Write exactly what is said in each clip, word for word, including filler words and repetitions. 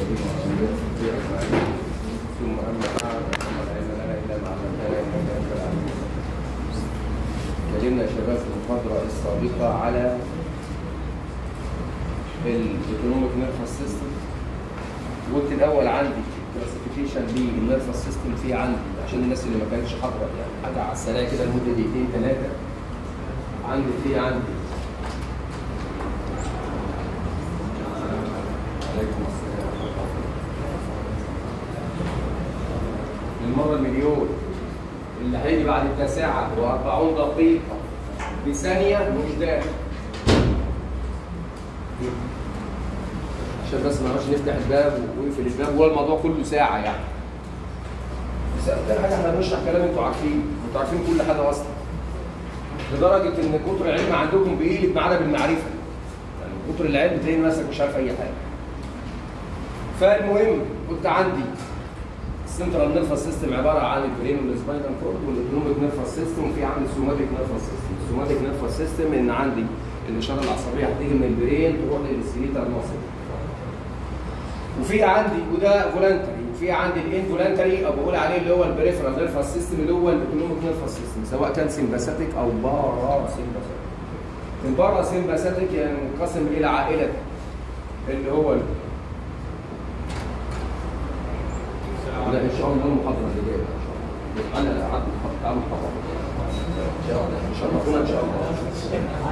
ثم أما بعد فما العلم لنا إلا ما علمتنا إنك أنت العليم. اتكلمنا يا شباب في المحاضرة السابقة على الاوتونوميك نيرفس سيستم. قلت الأول عندي كلاسيفيكيشن للنيرفس سيستم في عندي عشان الناس اللي ما كانتش حاضرة يعني حاجة على السريع كده لمدة دقيقتين ثلاثة. عندي في عندي عليكم السلام المرة المليون اللي هيجي بعد التاسعة وأربعون دقيقة بثانية مش داخل عشان بس ما نعرفش نفتح الباب ونقفل الباب هو الموضوع كله ساعة يعني. بس أكتر حاجة احنا بنشرح كلام انتوا عارفين، انتوا عارفين كل حاجة أصلا. لدرجة إن كتر العلم عندكم بيقلب معانا بالمعرفة. يعني كتر العلم تلاقي نفسك مش عارف أي حاجة. فالمهم قلت عندي السنترال نيرفس سيستم عباره عن البرين والسباينال كورد والاوتونوميك نيرفس سيستم وفي عندي السوماتيك نيرفس سيستم. السوماتيك نيرفس سيستم ان عندي الاشاره العصبيه هتيجي من البرين تروح للسكيليتال ماسل. وفي عندي وده فولانتري وفي عندي الانفولانتري او بقول عليه اللي هو البريفرال نيرفس سيستم اللي هو الاوتونوميك نيرفس سيستم سواء كان سمباثيك او بارا سمباثيك. البارا سمباثيك يعني منقسم الى عائله اللي هو لا ان شاء الله المحاضره اللي جايه ان شاء الله. انا قعدت تعالوا محاضره ان شاء الله ان شاء الله ان شاء الله.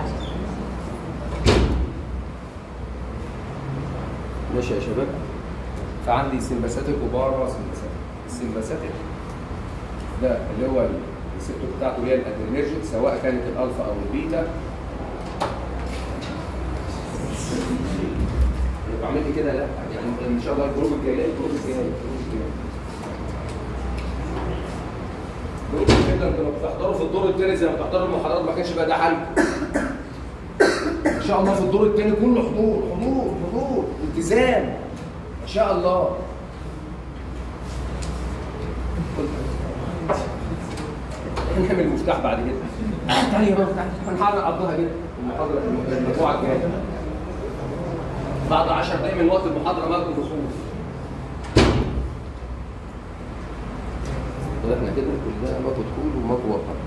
ماشي يا شباب. فعندي سمباثيك وبارا سمباثيك. السمباثيك ده اللي هو الريسبتور بتاعته اللي هي الادرينرجيك سواء كانت الالفا او البيتا. يبقى عملت كده لا يعني ان شاء الله الجروب الجاي الجروب الجاي الجروب الجاي كده انتوا بتحضروا في الدور الثاني زي ما بتحضروا المحاضرات ما كانش بقى ده حل. ان شاء الله في الدور الثاني كله حضور حضور حضور التزام ان شاء الله. هنعمل المفتاح بعد كده. تعالي يا مفتاح هنحاول نقضيها كده المحاضره المجموعه الجايه بعد عشر دقايق من وقت المحاضره ما تكون دخول. احنا كده كلنا ما تدخل وما توقع.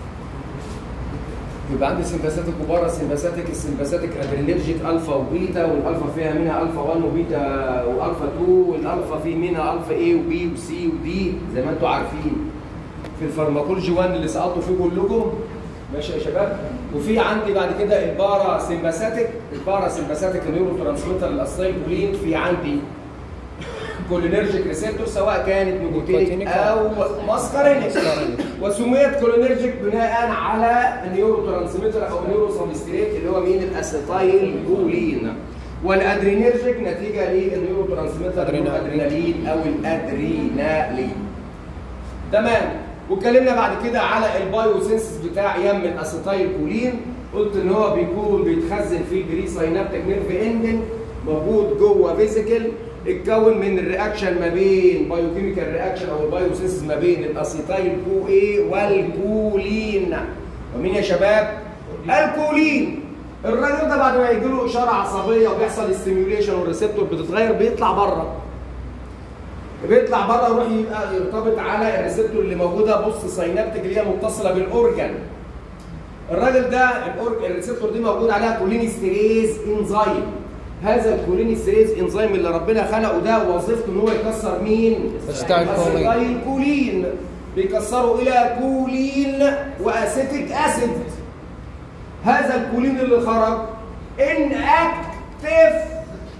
يبقى عندي سمباثيك وبارا سمباثيك. السمباثيك ادرينرجيك الفا وبيتا والالفا فيها منها الفا واحد وبيتا والفا اتنين والالفا في منها الفا اي وبي وسي ودي زي ما انتم عارفين في الفارماكولوجي واحد اللي سقطتوا فيه كلكم. ماشي يا شباب. وفي عندي بعد كده البارا سمباثيك. البارا سمباثيك نيورو ترانسميتر الاسيتايلكولين. في عندي كولينرجيك ريسبتور سواء كانت نيكوتينيك او ماسكارينيك وسميت كولينرجيك بناء على النيورو ترانسميتر او نيورو سبستريت اللي هو مين الاسيتايلكولين. والادرينرجيك نتيجه للنيورو ترانسميتر الادرينالين او الادرينالين. تمام. واتكلمنا بعد كده على البايوسينسس بتاع يم الاسيتايلكولين. قلت ان هو بيكون بيتخزن في البري ساينابتيك نيرف اندنج موجود جوه فيزيكال اتكون من الرياكشن ما بين بايوكيميكال رياكشن او البايوسينسس ما بين الاسيتايل كو اي والكولين. ومين يا شباب؟ الكولين. الراجل ده بعد ما يجي له اشاره عصبيه وبيحصل ستيميوليشن والريسبتور بتتغير بيطلع بره. بيطلع بره يروح يبقى يرتبط على الريسبتور اللي موجوده بص ساينابتيك اللي هي متصله بالاورجن. الراجل ده الاورجن الريسبتور دي موجود عليها كولينستريز انزيم. هذا الكولينستريز انزيم اللي ربنا خلقه ده وظيفته ان هو يكسر مين؟ الكولين. بيكسره الى كولين واسيتيك اسيد. هذا الكولين اللي خرج ان اكتف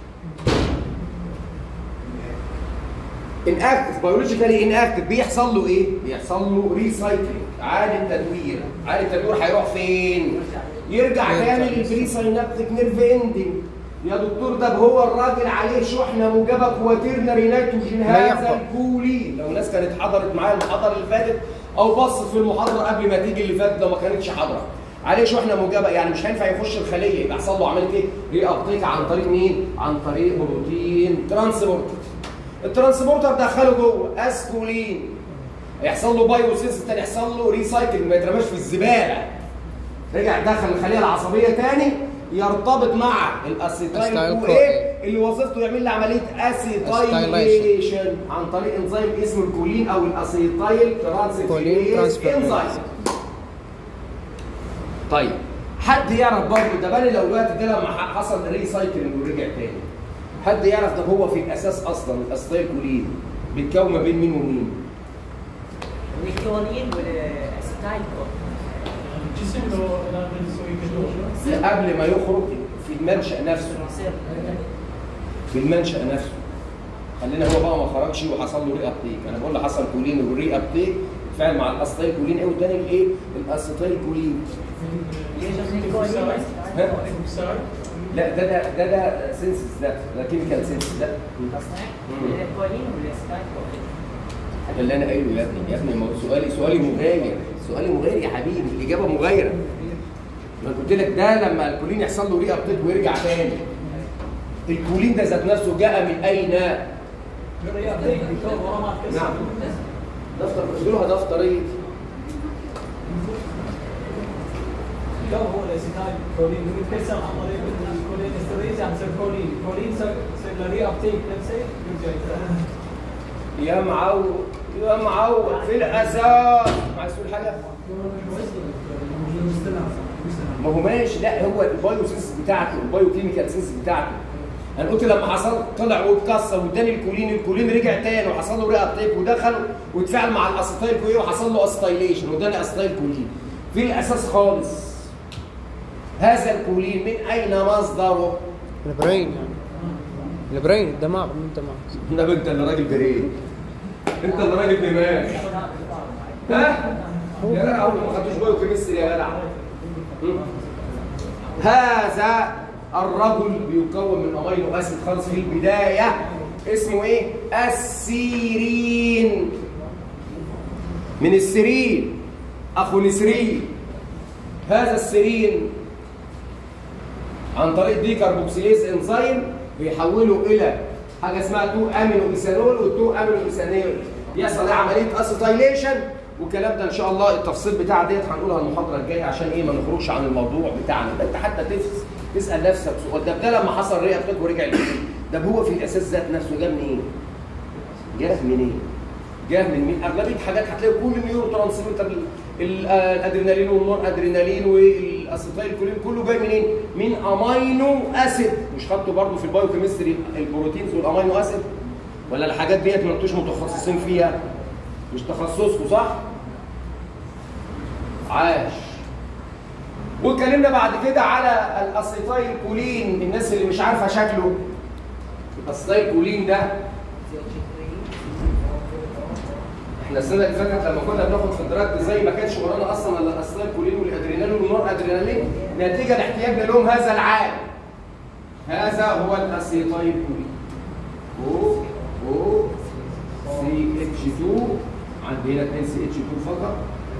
ان اكتف بيولوجيكالي ان اكتف بيحصل له ايه؟ بيحصل له ريسايكلينج اعاده تدوير. اعاده التدوير هيروح فين؟ يرجع تاني للبري ساينابتيك نيرف اندنج. يا دكتور ده هو الراجل عليه شحنه موجبه كواترنري نيتروجين هذا الكولين. لو الناس كانت حضرت معايا المحاضره اللي فاتت او بصت في المحاضره قبل ما تيجي اللي فاتت لو ما كانتش حاضره عليه شحنه موجبه يعني مش هينفع يخش الخليه يبقى يحصل له عمليه ايه؟ ري ابتيك عن طريق مين؟ عن طريق بروتين ترانسبورتر. الترانسبورتر دخله جوه اسكولين يحصل له بايوسينثيسيس تاني يحصل له ريسايكل ما يترماش في الزباله. رجع دخل الخليه العصبيه تاني يرتبط مع الاسيتايل كو ايه اللي وظيفته يعمل لي عمليه اسيتايليشن عن طريق انزيم اسمه الكولين او الاسيتايل ترانسفيريز انزيم. طيب حد يعرف برضه ده بالي لو الوقت ده لما حصل ريسايكلينج ورجع تاني، حد يعرف ده هو في الاساس اصلا الاسيتايل كولين بيتكون ما بين مين ومين؟ الكولين والاسيتايل الجسم لو يسوي قبل ما يخرج في المنشأ نفسه، في المنشأ نفسه. خلينا هو بقى ما خرجش وحصل له ري ابتيك، انا بقول له حصل كولين والري ابتيك فعل مع الاسيتايل كولين ايه والثاني الايه؟ الاسيتايل كولين. لا ده ده ده ده سينسس، ده ده كيميكال سينسس ده. الكولين والاسيتايل ده اللي انا قايله يا ابني، يا ابني ما هو سؤالي سؤالي مغاير، سؤالي مغاير يا حبيبي، الاجابه مغايره. ما قلت لك ده لما الكولين يحصل له ري ابتيك ويرجع تاني. الكولين ده ذات نفسه جاء من اين؟ نعم دفتر اديله دفتر ايه؟ لو هو الاسيتايل كولين بيتكسر عن طريق الكولين استريز عن الكولين، الكولين يصير له ري ابتيك نفسه يرجع. يا معود يا معود في الاساس عايز تقول حاجه؟ ما هو ماشي، لا هو البايو سينس بتاعته، البايو كيميكال سينس بتاعته. انا قلت لما حصل طلع واتكسر واداني الكولين، الكولين رجع تاني وحصل له ري ابتيك ودخل واتفاعل مع الاسيتايل كولين وحصل له اسيتايليشن واداني اسيتايل كولين. في الاساس خالص هذا الكولين من اين مصدره؟ البرين يعني البرين الدماغ من الدماغ. ده انت اللي راجل برين، انت اللي راجل دماغ. ها؟ يا جدع اول ما خدتوش بايو كيمستري يا جدع. هذا الرجل بيكون من امينو اسيد خالص في البدايه اسمه ايه؟ السيرين. من السيرين اخو السيرين. هذا السيرين عن طريق دي كاربوكسيليز انزيم بيحوله الى حاجه اسمها تو امينو ايثانول، والتو امينو ايثانول يحصل عمليه اسيتايليشن. والكلام ده ان شاء الله التفصيل بتاع ديت هنقولها المحاضره الجايه عشان ايه ما نخرجش عن الموضوع بتاعنا. ده انت حتى تفس تسال نفسك سؤال، ده ده لما حصل ري ابتيك ورجع ليه؟ ده هو في الاساس ذات نفسه جه منين؟ جه منين؟ جه من مين؟ اغلبيه حاجات هتلاقي كل النيورو ترانسميتر الادرينالين والنور ادرينالين والاسيتايل كولين كله جاي منين؟ من امينو اسيد. مش خدته برضه في البايو كيمستري البروتينز والامينو اسيد؟ ولا الحاجات ديت ما انتوش متخصصين فيها؟ مش تخصصكم صح؟ عاش. واتكلمنا بعد كده على الاسيتايل كولين. الناس اللي مش عارفه شكله، الاسيتايل كولين ده احنا السنه اللي فاتت لما كنا بناخد في الدراج زي ما كانش ورانا اصلا الا الاسيتايل كولين والادرينالين والنور ادرينالين نتيجه لاحتياجنا لهم هذا العام. هذا هو الاسيتايل كولين. او او سي اتش اتنين، عندي هنا اتنين سي اتش اتنين فقط،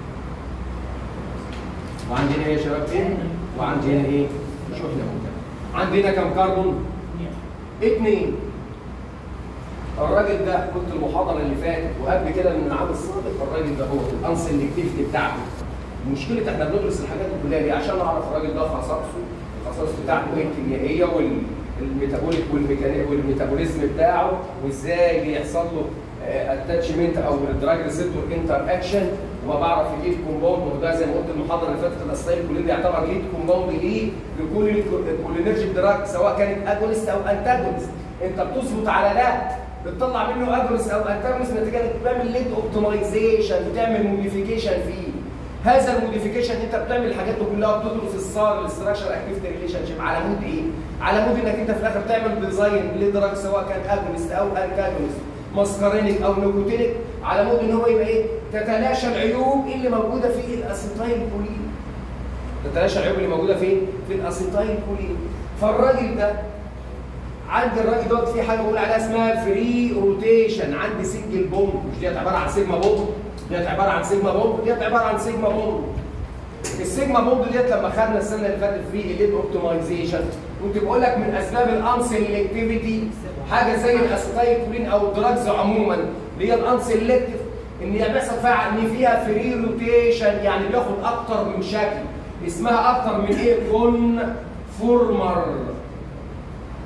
وعندي هنا ايه يا شباب؟ ايه؟ وعندي هنا ايه؟ مش احنا ممكن. عندي هنا كم كربون؟ اثنين. الراجل ده كنت المحاضره اللي فاتت وقبل كده من العام السابق، الراجل ده هو الانسلكتيفيتي بتاعته. مشكله احنا بندرس الحاجات دي كلها دي عشان نعرف الراجل ده خصائصه، الخصائص بتاعته ايه الكيميائيه والميتابوليك والميكانيك والميتابوليزم بتاعه، وازاي بيحصل له اتاتشمنت او دراج ريسبتور انتر اكشن، وبعرف الليد كومباوند. وده زي ما قلت المحاضره اللي فاتت الاسيتايل كولين يعتبر ليد كومباوند ليه لكل الكولينرجيك دراج سواء كانت اجونست او انتاجونست. انت بتظبط على ده بتطلع منه اجونست او انتاجونست نتيجه انك بتعمل ليد اوبتمايزيشن، بتعمل موديفيكيشن فيه. هذا الموديفيكيشن انت بتعمل الحاجات دي كلها وبتدرس الصار الاستراكشر اكتيفيتي ريليشن شيب على مود ايه؟ على مود انك انت في الاخر تعمل ديزاين لدراج سواء كان اجونست او انتاجونست، ماسكارينيك او نيكوتينيك، على مود ان هو يبقى ايه؟ تتلاشى العيوب اللي موجوده في الاسيتايل كولين. تتلاشى العيوب اللي موجوده فين؟ في الاسيتايل كولين. فالراجل ده عندي الراجل دوت في حاجه بقول عليها اسمها فري روتيشن، عندي سنجل بوند، مش ديت عباره عن سيجما بوند، ديت عباره عن سيجما بوند، ديت عباره عن سيجما بوند. السيجما بوند ديت لما خدنا السنه اللي فاتت في الليد اوبتمايزيشن كنت بقول لك من اسباب الانسلكتيفيتي حاجه زي الاسيتايل كولين او الدراجز عموما اللي هي الانسلكتيف، ان بيحصل فيها ان فيها فري روتيشن، يعني بياخد اكتر من شكل، اسمها اكتر من ايه؟ كونفورمر.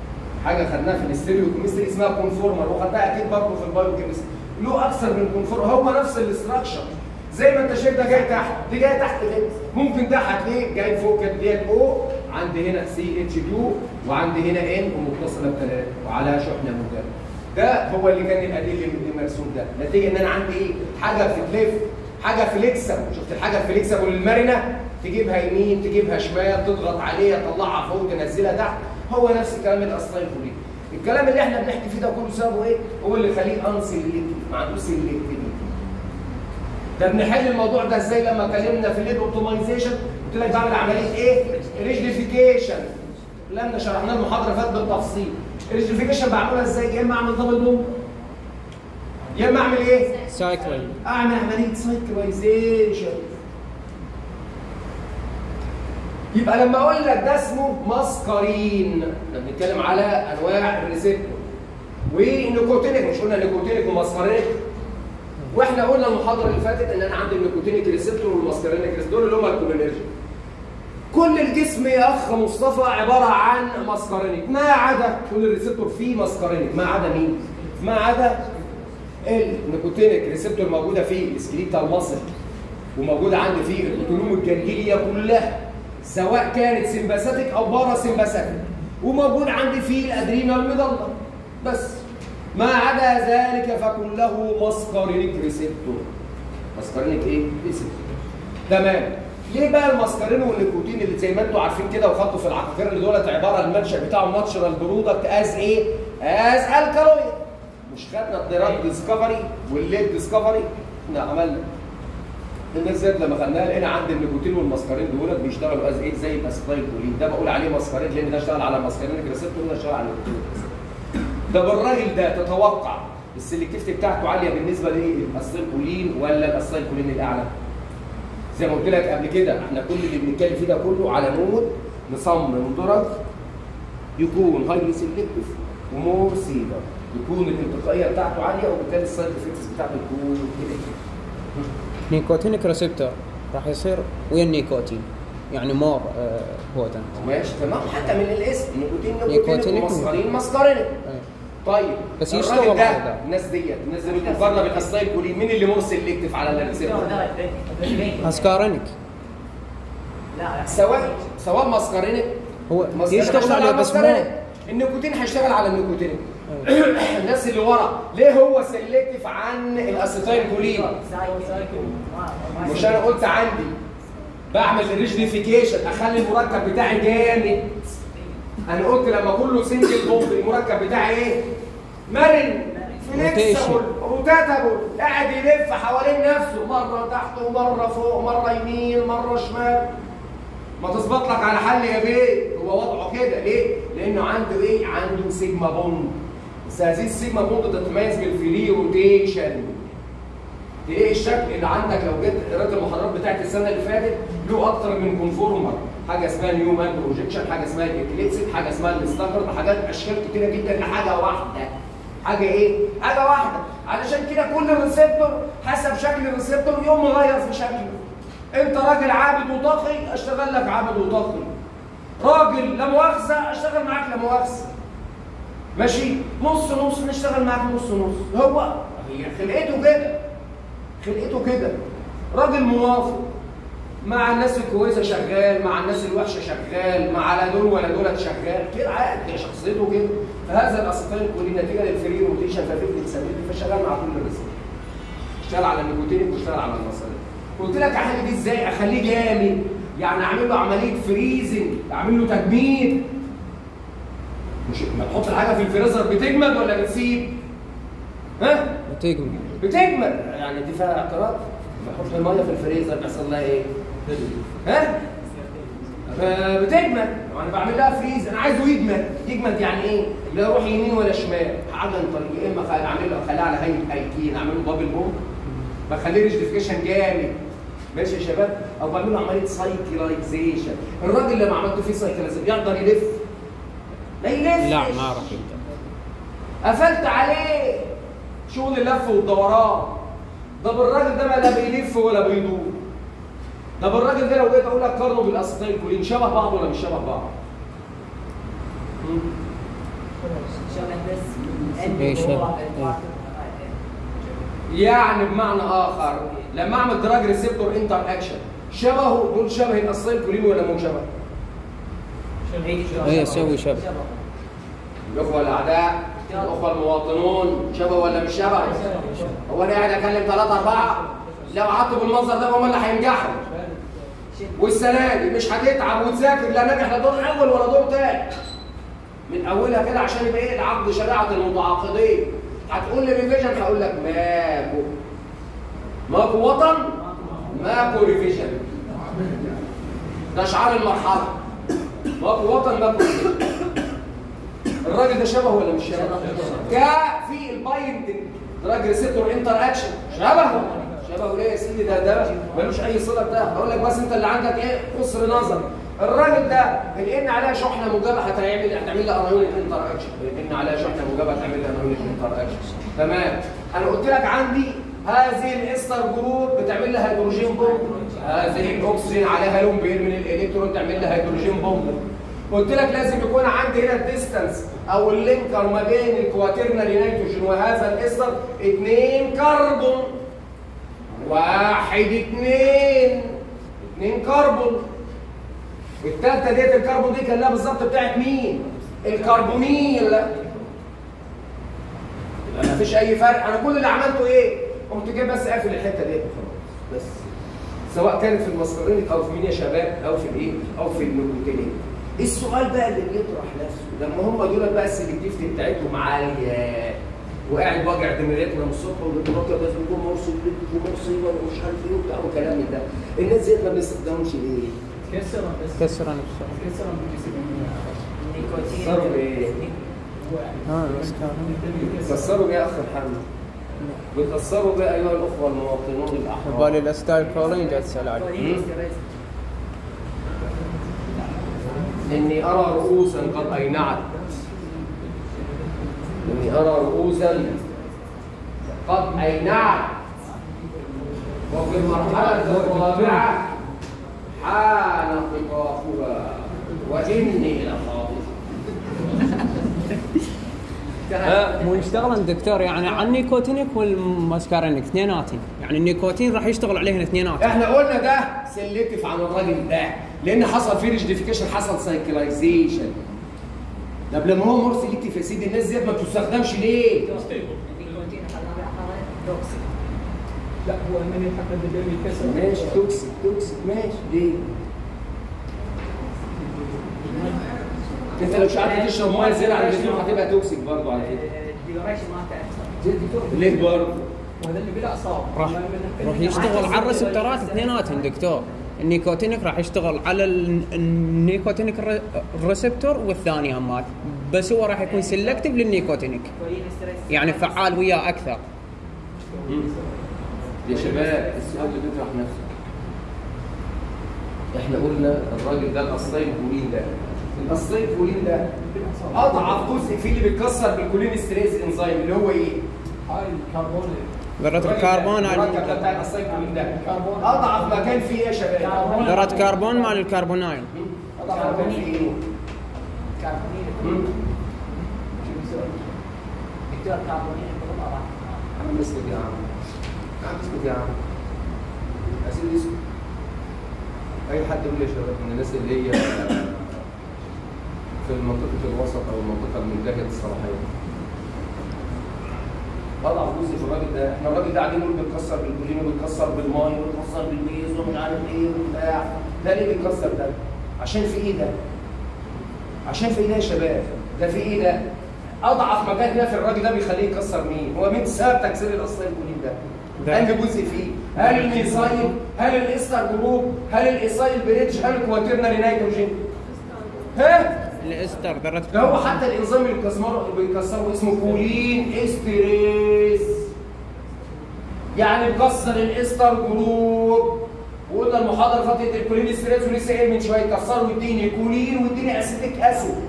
حاجه خدناها في الاستيريو كيمستري اسمها كونفورمر، وخدناها اكيد برضه في البايو كيمستري. له اكثر من كونفورمر، هو نفس الاستراكشر. زي ما انت شايف ده جاي تحت، دي جاي تحت ليه؟ ممكن ده هتلاقيه جاي فوق كده دي الاو، عندي هنا سي اتش اتنين وعندي هنا ان ومتصله بثلاثه وعليها شحنه موجبه. ده هو اللي كان الادله اللي مرسوم ده، نتيجه ان انا عندي ايه؟ حاجه في كليف، حاجه فليكسبل، شفت الحاجه الفليكسبل المرنه؟ تجيبها يمين، تجيبها شمال، تضغط عليها، تطلعها فوق، تنزلها تحت. هو نفس الكلام الاستايكولين. الكلام اللي احنا بنحكي فيه ده كله سببه ايه؟ هو اللي يخليه انسلكتيف، ما عندوش سلكتيفيتي. ده بنحل الموضوع ده ازاي؟ لما اتكلمنا في الليد اوبتمايزيشن قلت لك بعمل عمليه ايه؟ ريجليفيكيشن. لما شرحناه المحاضره اللي فاتت بالتفصيل. الريجليفيكيشن بعملها ازاي؟ يا اما اعمل دبل بوم يا اما اعمل ايه؟ سايكلين. اعمل عمليه سايكلايزيشن. يبقى لما اقول لك ده اسمه ماسكارين، احنا بنتكلم على انواع الريسبتور. والنيكوتينيك، مش قلنا نيكوتينيك وماسكارينيك؟ واحنا قلنا المحاضره اللي فاتت ان انا عندي النيكوتينيك ريسبتور والماسكارينيك ريسبتور اللي هم الكولينرجيك. كل الجسم يا اخ مصطفى عباره عن ماسكارينيك ما عدا كل الريسبتور فيه ماسكارينيك، ما عدا مين؟ ما عدا النيكوتينيك ريسبتور موجوده في السكليتال ماسل، وموجوده عندي في الاوتونوم الجنجليه كلها سواء كانت سمباثيك او بارا سمباثيك، وموجود عندي في الادرينال ميدالة بس. ما عدا ذلك فكله ماسكارينيك ريسبتور. ماسكارينيك ايه؟ ريسبتور. تمام. ليه بقى الماسكارين والنيكوتين اللي زي ما انتم عارفين كده وخدتوا في العقاقير اللي دولت عباره المنشا بتاعهم ناتشرال برودكت از ايه؟ از الكالويد. مش خدنا الدراج ديسكفري والليد ديسكفري؟ احنا عملنا. الناس زاد لما خدناها لقينا عند النيكوتين والماسكارين دولت بيشتغلوا از ايه؟ زي الاسيتايلكولين. ده بقول عليه ماسكارين لان ده اشتغل على ماسكارينيك ريسبتور وده اشتغل على النيكوتين ريسبتور. ده بالراجل ده تتوقع السلكتيفيتي بتاعته عاليه بالنسبه للاسيتايلكولين ولا الاسيتايلكولين الاعلى؟ زي ما قلت لك قبل كده احنا كل اللي بنتكلم فيه ده كله على مود نصمم درج يكون هايلي سيلكتيف ومور سيلر، يكون الانتقائيه بتاعته عاليه وبالتالي السايد افكتس بتاعته تكون كده. نيكوتينيك ريسبتور راح يصير ويا النيكوتين يعني مور بوتنت. ماشي تمام، حتى من الاسم نيكوتين نيكوتين ومسكرين مسكرين. طيب بس يشتغل ده الناس ديت الناس دي مقارنه بالاسيتايلكولين، مين اللي مور سيلكتيف على الريسبتور؟ اسكارينيك. لا سواء سواء مسكرينك هو يشتغل عليه بس مو النيكوتين هيشتغل على النيكوتين. الناس اللي ورا ليه هو سيلكتيف عن الاسيتايلكولين؟ مش انا قلت عندي بعمل ريجليفيكيشن اخلي المركب بتاعي جامد. انا قلت لما كله سنجل بومب المركب بتاعي ايه؟ مرن فليكسبل روتاتبل، قاعد يلف حوالين نفسه مره تحت ومره فوق مره يمين مره شمال. ما تظبط لك على حل يا بيه، هو وضعه كده ليه؟ لانه عنده ايه؟ عنده سيجما بوند. بس هذه السيجما بوند تتميز بالفري روتيشن. ايه الشكل اللي عندك لو جيت قريت المحاضرات بتاعت السنه اللي فاتت له اكتر من كونفورمر، حاجه اسمها نيومان بروجيكشن، حاجه اسمها الاكليبسيد، حاجه اسمها الستاندرد، حاجات اشكال كتيره جدا لحاجه واحده. حاجه ايه؟ حاجه واحده. علشان كده كل ريسبتور حسب شكل الريسبتور يوم مغير في شكله. انت راجل عابد وتقي اشتغل لك عابد وتقي. راجل لا مؤاخذه اشتغل معاك لا مؤاخذه. ماشي؟ نص نص نشتغل معاك نص نص. هو هي خلقته كده. خلقته كده. راجل موافق. مع الناس الكويسه شغال، مع الناس الوحشه شغال، مع لا دول ولا دولت شغال، كده عادي هي شخصيته كده. فهذا الاسيتايلكولين نتيجه للفري روتيشن ففكره سبيل فشغال مع كل الريسبتور. اشتغل على النيكوتين واشتغل على المصارين. قلت لك احل دي ازاي؟ اخليه جامد، يعني اعمل له عمليه فريزنج، اعمل له تجميد. مش ما تحط الحاجه في الفريزر بتجمد ولا بتسيب؟ ها؟ بتجمد. بتجمد، يعني دي فيها اعتراض؟ بحط الميه في الفريزر بيحصل لها ايه؟ ها؟ بتجمد، انا بعمل لها فريز، انا عايزه يجمد، يجمد يعني ايه؟ لا يروح يمين ولا شمال، حاجه طريق يا اما اعمل له اخليها على هيئه ايكين، اعمل له دبل بوم، بخليه ريجليفيكيشن جامد. ماشي يا شباب؟ او بعمل له عمليه سايكلايزيشن. الراجل لما عملته فيه سايكلايزيشن يقدر يلف؟ ما يلفش. لا ما راح يقدر. قفلت عليه شغل اللف والدوران. ده بالراجل ده ما لا بيلف ولا بيدور. ده بالراجل ده لو جيت اقول لك قارنه بالاسيتايلكولين شبه بعض ولا مش شبه بعض؟ شبه بس إيه شبه. يعني بمعنى اخر لما اعمل دراج ريسبتور انتر اكشن شبهه دول شبه الاصيل كولين ولا مو شبه؟ ايه سوي شبه. الاخوه الاعداء الاخوه المواطنون شبه ولا مش شبه؟ هو انا قاعد اكلم ثلاثه اربعه لو قعدت بالمنظر ده هم اللي هينجحوا. والسنه دي مش هتتعب وتذاكر لا ناجح لا دور اول ولا دور تاني. من اولها كده عشان يبقى ايه العقد شريعه المتعاقدين. هتقول لي ريفيجن هقول لك ماكو. ماكو وطن ماكو ريفيجن. ده شعار المرحله. ماكو وطن ماكو ريفيجن. الراجل ده شبه ولا مش شبه؟ كا في البايند دراج ريسبتور انتر اكشن شبهه. شبهه ليه يا سيدي؟ ده ده ملوش اي صله بده. هقول لك بس انت اللي عندك ايه قصر نظر. الراجل ده الان عليها شحنه موجبه هتعمل هتعمل لها انايونيك انتر اكشن. الان عليها شحنه موجبه هتعمل لها انايونيك انتر اكشن. تمام. انا قلت لك عندي هذه الاستر جروب بتعمل لها هيدروجين بومب. هذه الاكسجين عليها لون بيرمي الالكترون تعمل لها هيدروجين بومب. قلت لك لازم يكون عندي هنا الديستانس او اللينكر ما بين الكواترنري نيتروجين وهذا الاستر اثنين كربون. واحد اثنين اثنين كربون. الثالثه ديت الكربون دي كان لها بالظبط بتاعت مين؟ الكربونيل. يبقى ما فيش اي فرق. انا كل اللي عملته ايه؟ قمت جاي بس قافل الحته ديت وخلاص بس. سواء كانت في المسكرينيك او في مين يا شباب او في الايه؟ او في النيكوتينيك. السؤال بقى اللي بيطرح نفسه لما هم دول بقى السلكتيفيتي بتاعتهم عاليه وقاعد واجع دماغنا من الصبح والدكتور لازم يكون مرسي ومرسي ومش عارف ايه وبتاع وكلام من ده. الناس ديت ما بنستخدمهمش ليه؟ كسرا بس كسرا نفسه. كسرا كسروا بايه؟ اه كسروا بايه يا اخ محمد؟ بيكسروا بايه ايها الاخوه المواطنون الاحرار؟ بالي الاستايل كولين جاي تسال عليه. إني أرى رؤوسا قد أينعت. إني أرى رؤوسا قد أينعت. وفي المرحلة الرابعة حان قطافها وإني لخاطف. مو يشتغل الدكتور يعني على النيكوتينيك والماسكارينيك اثنيناتهم، يعني النيكوتين راح يشتغل عليهن اثنيناتهم. احنا قلنا ده سلكتيف عن الراجل ده لان حصل فيه ريجديفيكيشن حصل سايكلايزيشن. طب لما هو مور سلكتيف يا سيدي الناس ديت ما بتستخدمش ليه؟ النيكوتين توكسيك. لا هو من يحقق الدم يكسر. ماشي توكسيك توكسيك ماشي ليه؟ انت لو مش عارف تشرب ميه زياده عن اللزوم هتبقى توكسيك برضه على فكره. الديوريشن ما تاثر. ليه برضه؟ وهذا اللي بلا اصابه. راح راح يشتغل على الريسبتورات اثنيناتهم دكتور. النيكوتينيك راح يشتغل على النيكوتينيك الريسبتور والثاني همات، بس هو راح يكون سلكتيف للنيكوتينيك يعني فعال وياه اكثر. يا شباب السؤال اللي بيطرح نفسه احنا قلنا الراجل ده الاصلين كولين ده الاصلين كولين ده اضعف جزء فيه اللي بيتكسر بالكولين ستريز انزيم اللي هو ايه؟ هاي الكربون ذرة الكربون المركب ده بتاع الاصلين كولين ده اضعف مكان فيه ايه يا شباب؟ ذرة كربون مال الكربونايل. اضعف مكان فيه ايه؟ كربونيل. دكتور كربونيل بالضبط. عم اسكت يا عم. عم اسكت يا عم. اسيب اسكت. اي حد يقول لي يا شباب من الناس اللي هي في منطقه الوسط او المنطقه المنتهيه الصلاحيه. اضعف جزء في الراجل ده، احنا الراجل ده قاعدين نقول بيتكسر بالكولين وبيتكسر بالماي وبيتكسر بالبيز ومش عارف ايه وبتاع، ده ليه بيتكسر ده؟ عشان في ايه ده؟ عشان في ايه ده يا شباب؟ ده في ايه ده؟ اضعف مكان هنا في الراجل ده بيخليه يكسر مين؟ هو مين سبب تكسير الاصلين الكولين ده؟ أنهي جزء فيه؟ هل الميثايل؟ هل الاستر جروب؟ هل الايثايل بريدج؟ هل الكواترنري نيتروجين؟ ها؟ الاستر ذرة ده هو حتى الانزيم اللي بيكسره بيكسره اسمه كولين استريز. يعني بكسر الاستر جروب. وقلنا المحاضره فاتت الكولين استريز ولسه قايل من شويه كسروا يديني كولين ويديني اسيتيك اسيد.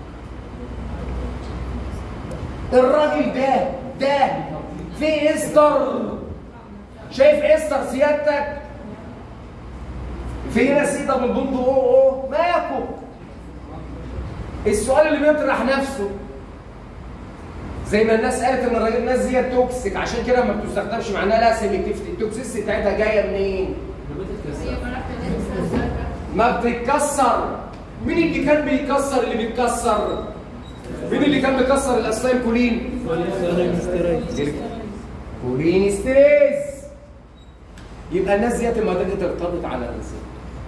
الراجل ده ده في استر. شايف استر سيادتك؟ في هنا سي دبل بوند او او ماكو. السؤال اللي بيطرح نفسه زي ما الناس قالت ان الراجل الناس دي توكسيك، عشان كده ما بتستخدمش معناها لا سيلكتيفيتي. التوكسيسيتي بتاعتها جايه منين؟ ما بتتكسر. مين اللي كان بيكسر اللي بيتكسر؟ مين اللي كان بيكسر الاسيتايل كولين؟ كولين ستريز. يبقى الناس ديت لما تيجي ترتبط على الانسان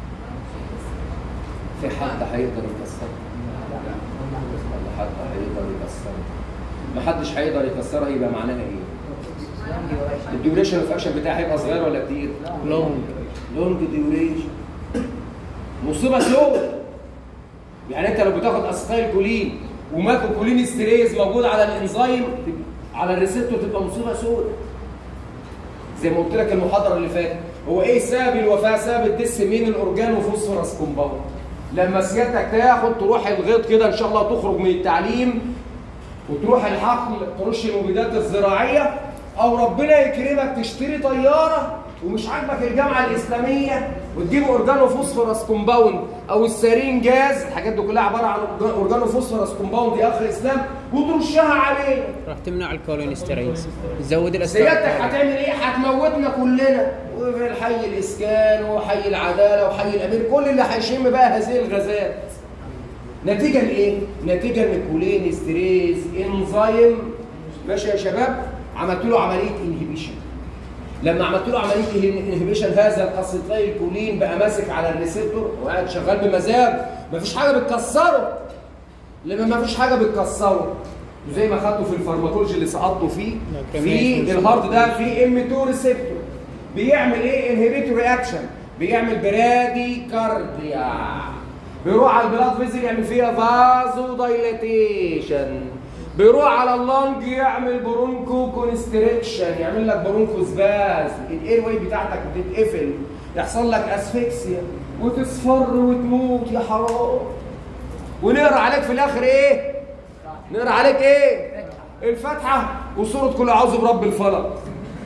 في حد هيقدر يكسرها؟ ولا حد هيقدر يكسرها؟ محدش هيقدر يكسرها. يبقى معناها ايه؟ الديوريشن اوف اكشن بتاعها هيبقى صغير ولا كتير؟ لونج لونج ديوريشن. مصيبه سود. يعني انت لو بتاخد اسيتايل كولين وماكو كولين ستريز موجود على الانزيم على الريسبتور تبقى مصيبه سود. زي ما قلت لك المحاضره اللي فاتت، هو ايه سبب الوفاه؟ سبب الديسمين الاورجانو فوسفورس كومباوند. لما سيادتك تاخد تروح الغيط كده ان شاء الله تخرج من التعليم وتروح الحقل ترش المبيدات الزراعيه، او ربنا يكرمك تشتري طياره ومش عاجبك الجامعه الاسلاميه وتجيب اورجانو فوسفورس كومباوند او السارين جاز، الحاجات دي كلها عباره عن اورجانو فوسفورس كومباوند يا اخ الاسلام، وترشها عليه راح تمنع الكولينسترينز، تزود الاسيتايل. سيادتك هتعمل ايه؟ هتموتنا كلنا، وفي الحي الاسكان وحي العداله وحي الامير كل اللي هيشم بقى هذه الغازات. نتيجه لايه؟ نتيجه ان الكولين ستريز انزيم ماشي يا شباب عملت له عمليه انهبيشن. لما عملت له عمليه انهبيشن هذا الاسيتايل كولين بقى ماسك على الريسبتور وقاعد شغال بمزاج، مفيش حاجه بتكسره. لما مفيش حاجه بتكسره وزي ما خدته في الفارماكولوجي اللي سقطته فيه في الهارت ده في ام اتنين ريسبتور بيعمل ايه؟ انهبيتور رياكشن، بيعمل برادي كارديا، بيروح على البلاد فيزل يعمل فيها فازو دايلاتيشن، بيروح على اللنج يعمل برونكو كونستريكشن، يعمل لك برونكو سباز، الاير واي بتاعتك بتتقفل، يحصل لك اسفكسيا وتصفر وتموت يا حرام. ونقرا عليك في الاخر ايه؟ نقرا عليك ايه؟ الفاتحه وسوره كل اعوذ برب الفلق.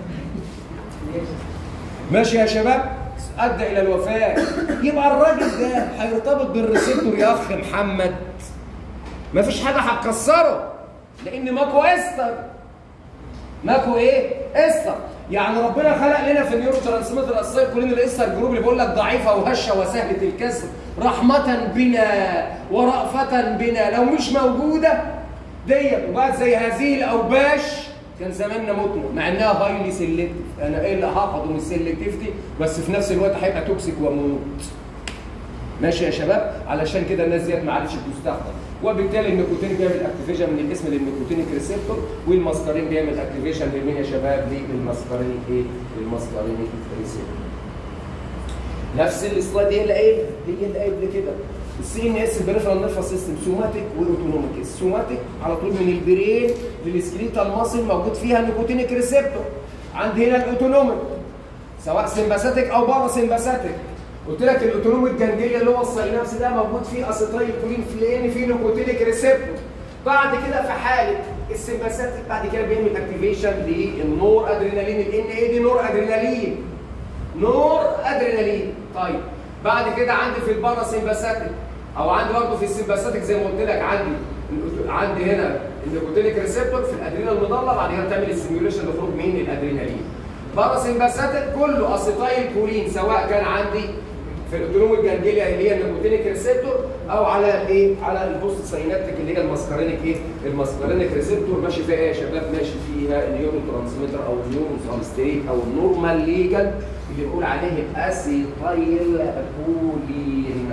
ماشي يا شباب؟ ادى الى الوفاه. يبقى الراجل ده هيرتبط بالريسبتور يا اخ محمد، مفيش حاجه هتكسره لان ماكو استر. ماكو ايه؟ استر. يعني ربنا خلق لنا في النيورو ترانسميتر الاسيتايل كولين الاستر جروب اللي بيقول لك ضعيفه وهشه وسهله الكسر رحمه بنا ورأفه بنا، لو مش موجوده ديت وبقت زي هذه الاوباش كان زماننا متنا، مع انها هايلي سيلكتيف. انا ايه اللي هاخده من السيلكتيفيتي بس في نفس الوقت هيبقى توكسيك واموت. ماشي يا شباب؟ علشان كده الناس ديت ما عادتش بتستخدم، وبالتالي النيكوتين بيعمل اكتيفيشن من الاسم للنيكوتينيك ريسبتور، والماسكارين بيعمل اكتيفيشن لمين يا شباب؟ للماسكارينيك ايه؟ للماسكارينيك ريسبتور. نفس السلايد هي اللي قايل هي اللي قايل كده. السي ان اس البريفرال نيرفس سيستم سوماتيك واوتونوميك. السوماتيك على طول من البرين للسكليتال ماسل موجود فيها النيكوتينيك ريسبتور. عندي هنا الاوتونوميك سواء سمباثيك او بارا سمباثيك. قلت لك الاوتونوميك جانجليا اللي هو الساينابس ده موجود فيه اسيتايل كولين فلين فيه نيكوتينيك ريسبتور. بعد كده في حاله السمباثيك بعد كده بيعمل اكتيفيشن للنور ادرينالين. الان اي دي نور ادرينالين. نور ادرينالين. طيب بعد كده عندي في البارا سمباثيك او عندي برضه في السمباثيك زي ما قلت لك عندي عندي هنا النيكوتينيك ريسبتور في الادرينال المضله، بعد كده بتعمل السيميوليشن لخروج مين؟ الادرينالين. بارا سمباثيك كله اسيتايل كولين سواء كان عندي في الاوتونوميك جانجليا اللي هي النيكوتينيك ريسبتور او على الايه؟ على البوست ساينابتيك اللي هي الماسكارينيك ايه؟ الماسكارينيك ريسبتور. ماشي فيها ايه يا شباب؟ ماشي فيها النيورو ترانسميتر او النيورو سبستريت او النورمال ليجل اللي بنقول عليه اسيتايل كولين.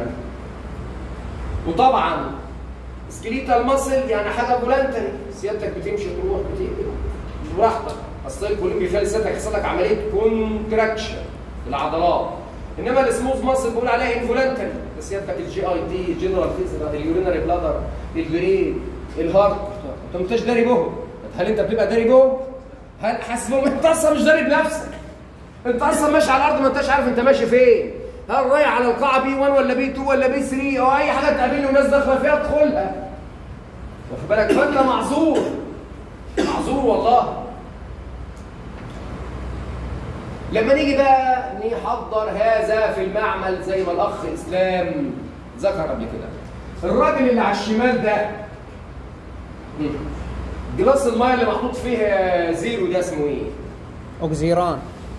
وطبعا سكليتال ماسل يعني حاجه فولنتري، سيادتك بتمشي تروح بتيجي براحتك. اسيتايل كولين بيخلي سيادتك يحصل لك عمليه كونتراكشن في العضلات. انما السموث ماسل بقول عليها انفولنتري، سيادتك الجي اي تي، الجنرال فيزيكال، اليورينري بلادر، البرين، الهارت، انت ما انتش داري بهم. هل انت بتبقى داري بهم؟ هل حاسس بهم؟ انت اصلا مش داري بنفسك. انت اصلا ماشي على الارض ما انتش عارف انت ماشي فين. هل رايح على القاعه بي واحد ولا بي اتنين ولا بي تلاتة او اي حاجه تقابلني وناس داخله فيها ادخلها. واخد بالك؟ فانت معذور. معذور والله. لما نيجي بقى نحضر هذا في المعمل زي ما الاخ اسلام ذكر قبل كده، الراجل اللي على الشمال ده جلاس الميه اللي محطوط فيه زيرو ده اسمه ايه؟ اوكزيران.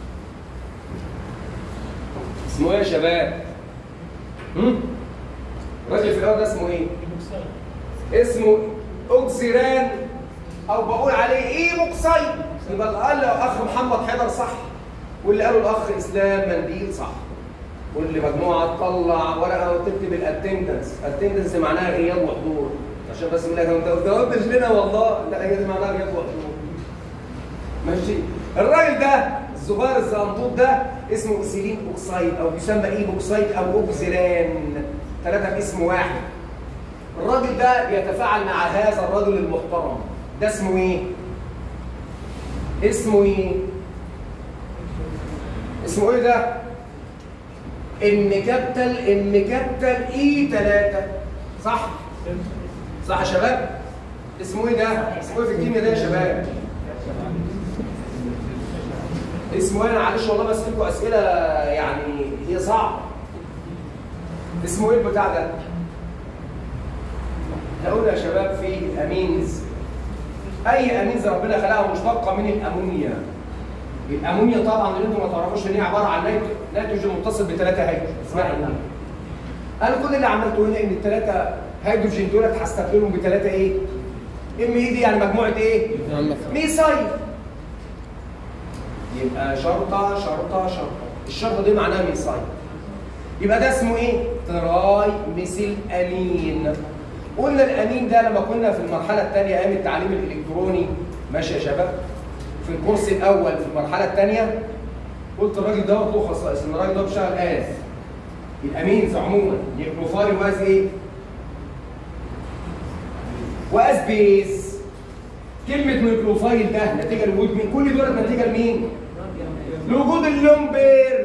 اسمه ايه يا شباب؟ هم؟ الراجل في الاول ده اسمه ايه؟ اسمه اوكسيران، او بقول عليه ايه بوكسايد. يبقى اللي قال الاخ محمد حيدر صح، واللي قاله الاخ اسلام منديل صح. واللي مجموعه تطلع ورقه وتكتب الاتندنس، اتندنس معناها غياب وحضور، عشان بس يقول لك انت ما جاوبتش لنا والله، لا هي دي معناها غياب وحضور. ماشي؟ الراجل ده الصغير الزنطوط ده اسمه اسيلين اوكسايد، او بيسمى ايه بوكسايد او اوكسيران، ثلاثه باسم واحد. الراجل ده بيتفاعل مع هذا الرجل المحترم، ده اسمه ايه؟ اسمه ايه؟ اسمه ايه ده؟ ان كابيتال ان كابيتال اي ثلاثة، صح؟ صح يا شباب؟ اسمه ايه ده؟ اسمه ايه في الكيمياء ده يا شباب؟ اسمه ايه؟ انا معلش والله بس لكم اسئله يعني هي صعبه. اسمه ايه البتاع ده؟ هقول يا شباب في امينز. اي امينز ربنا خلقها مشتقه من الامونيا. الامونيا طبعا اللي انتم ما تعرفوش ان هي عباره عن نيتروجين متصل بثلاثه هيدروجين اسمها امونيا. انا كل اللي عملته هنا ان الثلاثه هيدروجين دولت هستبدلهم بثلاثه ايه؟ ام اي دي يعني مجموعه ايه؟ ميثايل. يبقى شرطه شرطه شرطه، الشرطه دي معناها ميثايل. يبقى ده اسمه ايه؟ تراي ميثيل امين. قلنا الامين ده لما كنا في المرحله الثانيه ايام التعليم الالكتروني، ماشي يا شباب؟ في الكورس الاول في المرحله الثانيه قلت الراجل ده له خصائص، ان الراجل ده بيشتغل از الامينز عموما نيوكلوفايل واز ايه؟ واز بيز. كلمه نيوكلوفايل ده نتيجه لوجود مين؟ كل دول نتيجه لمين؟ لوجود اللومبير.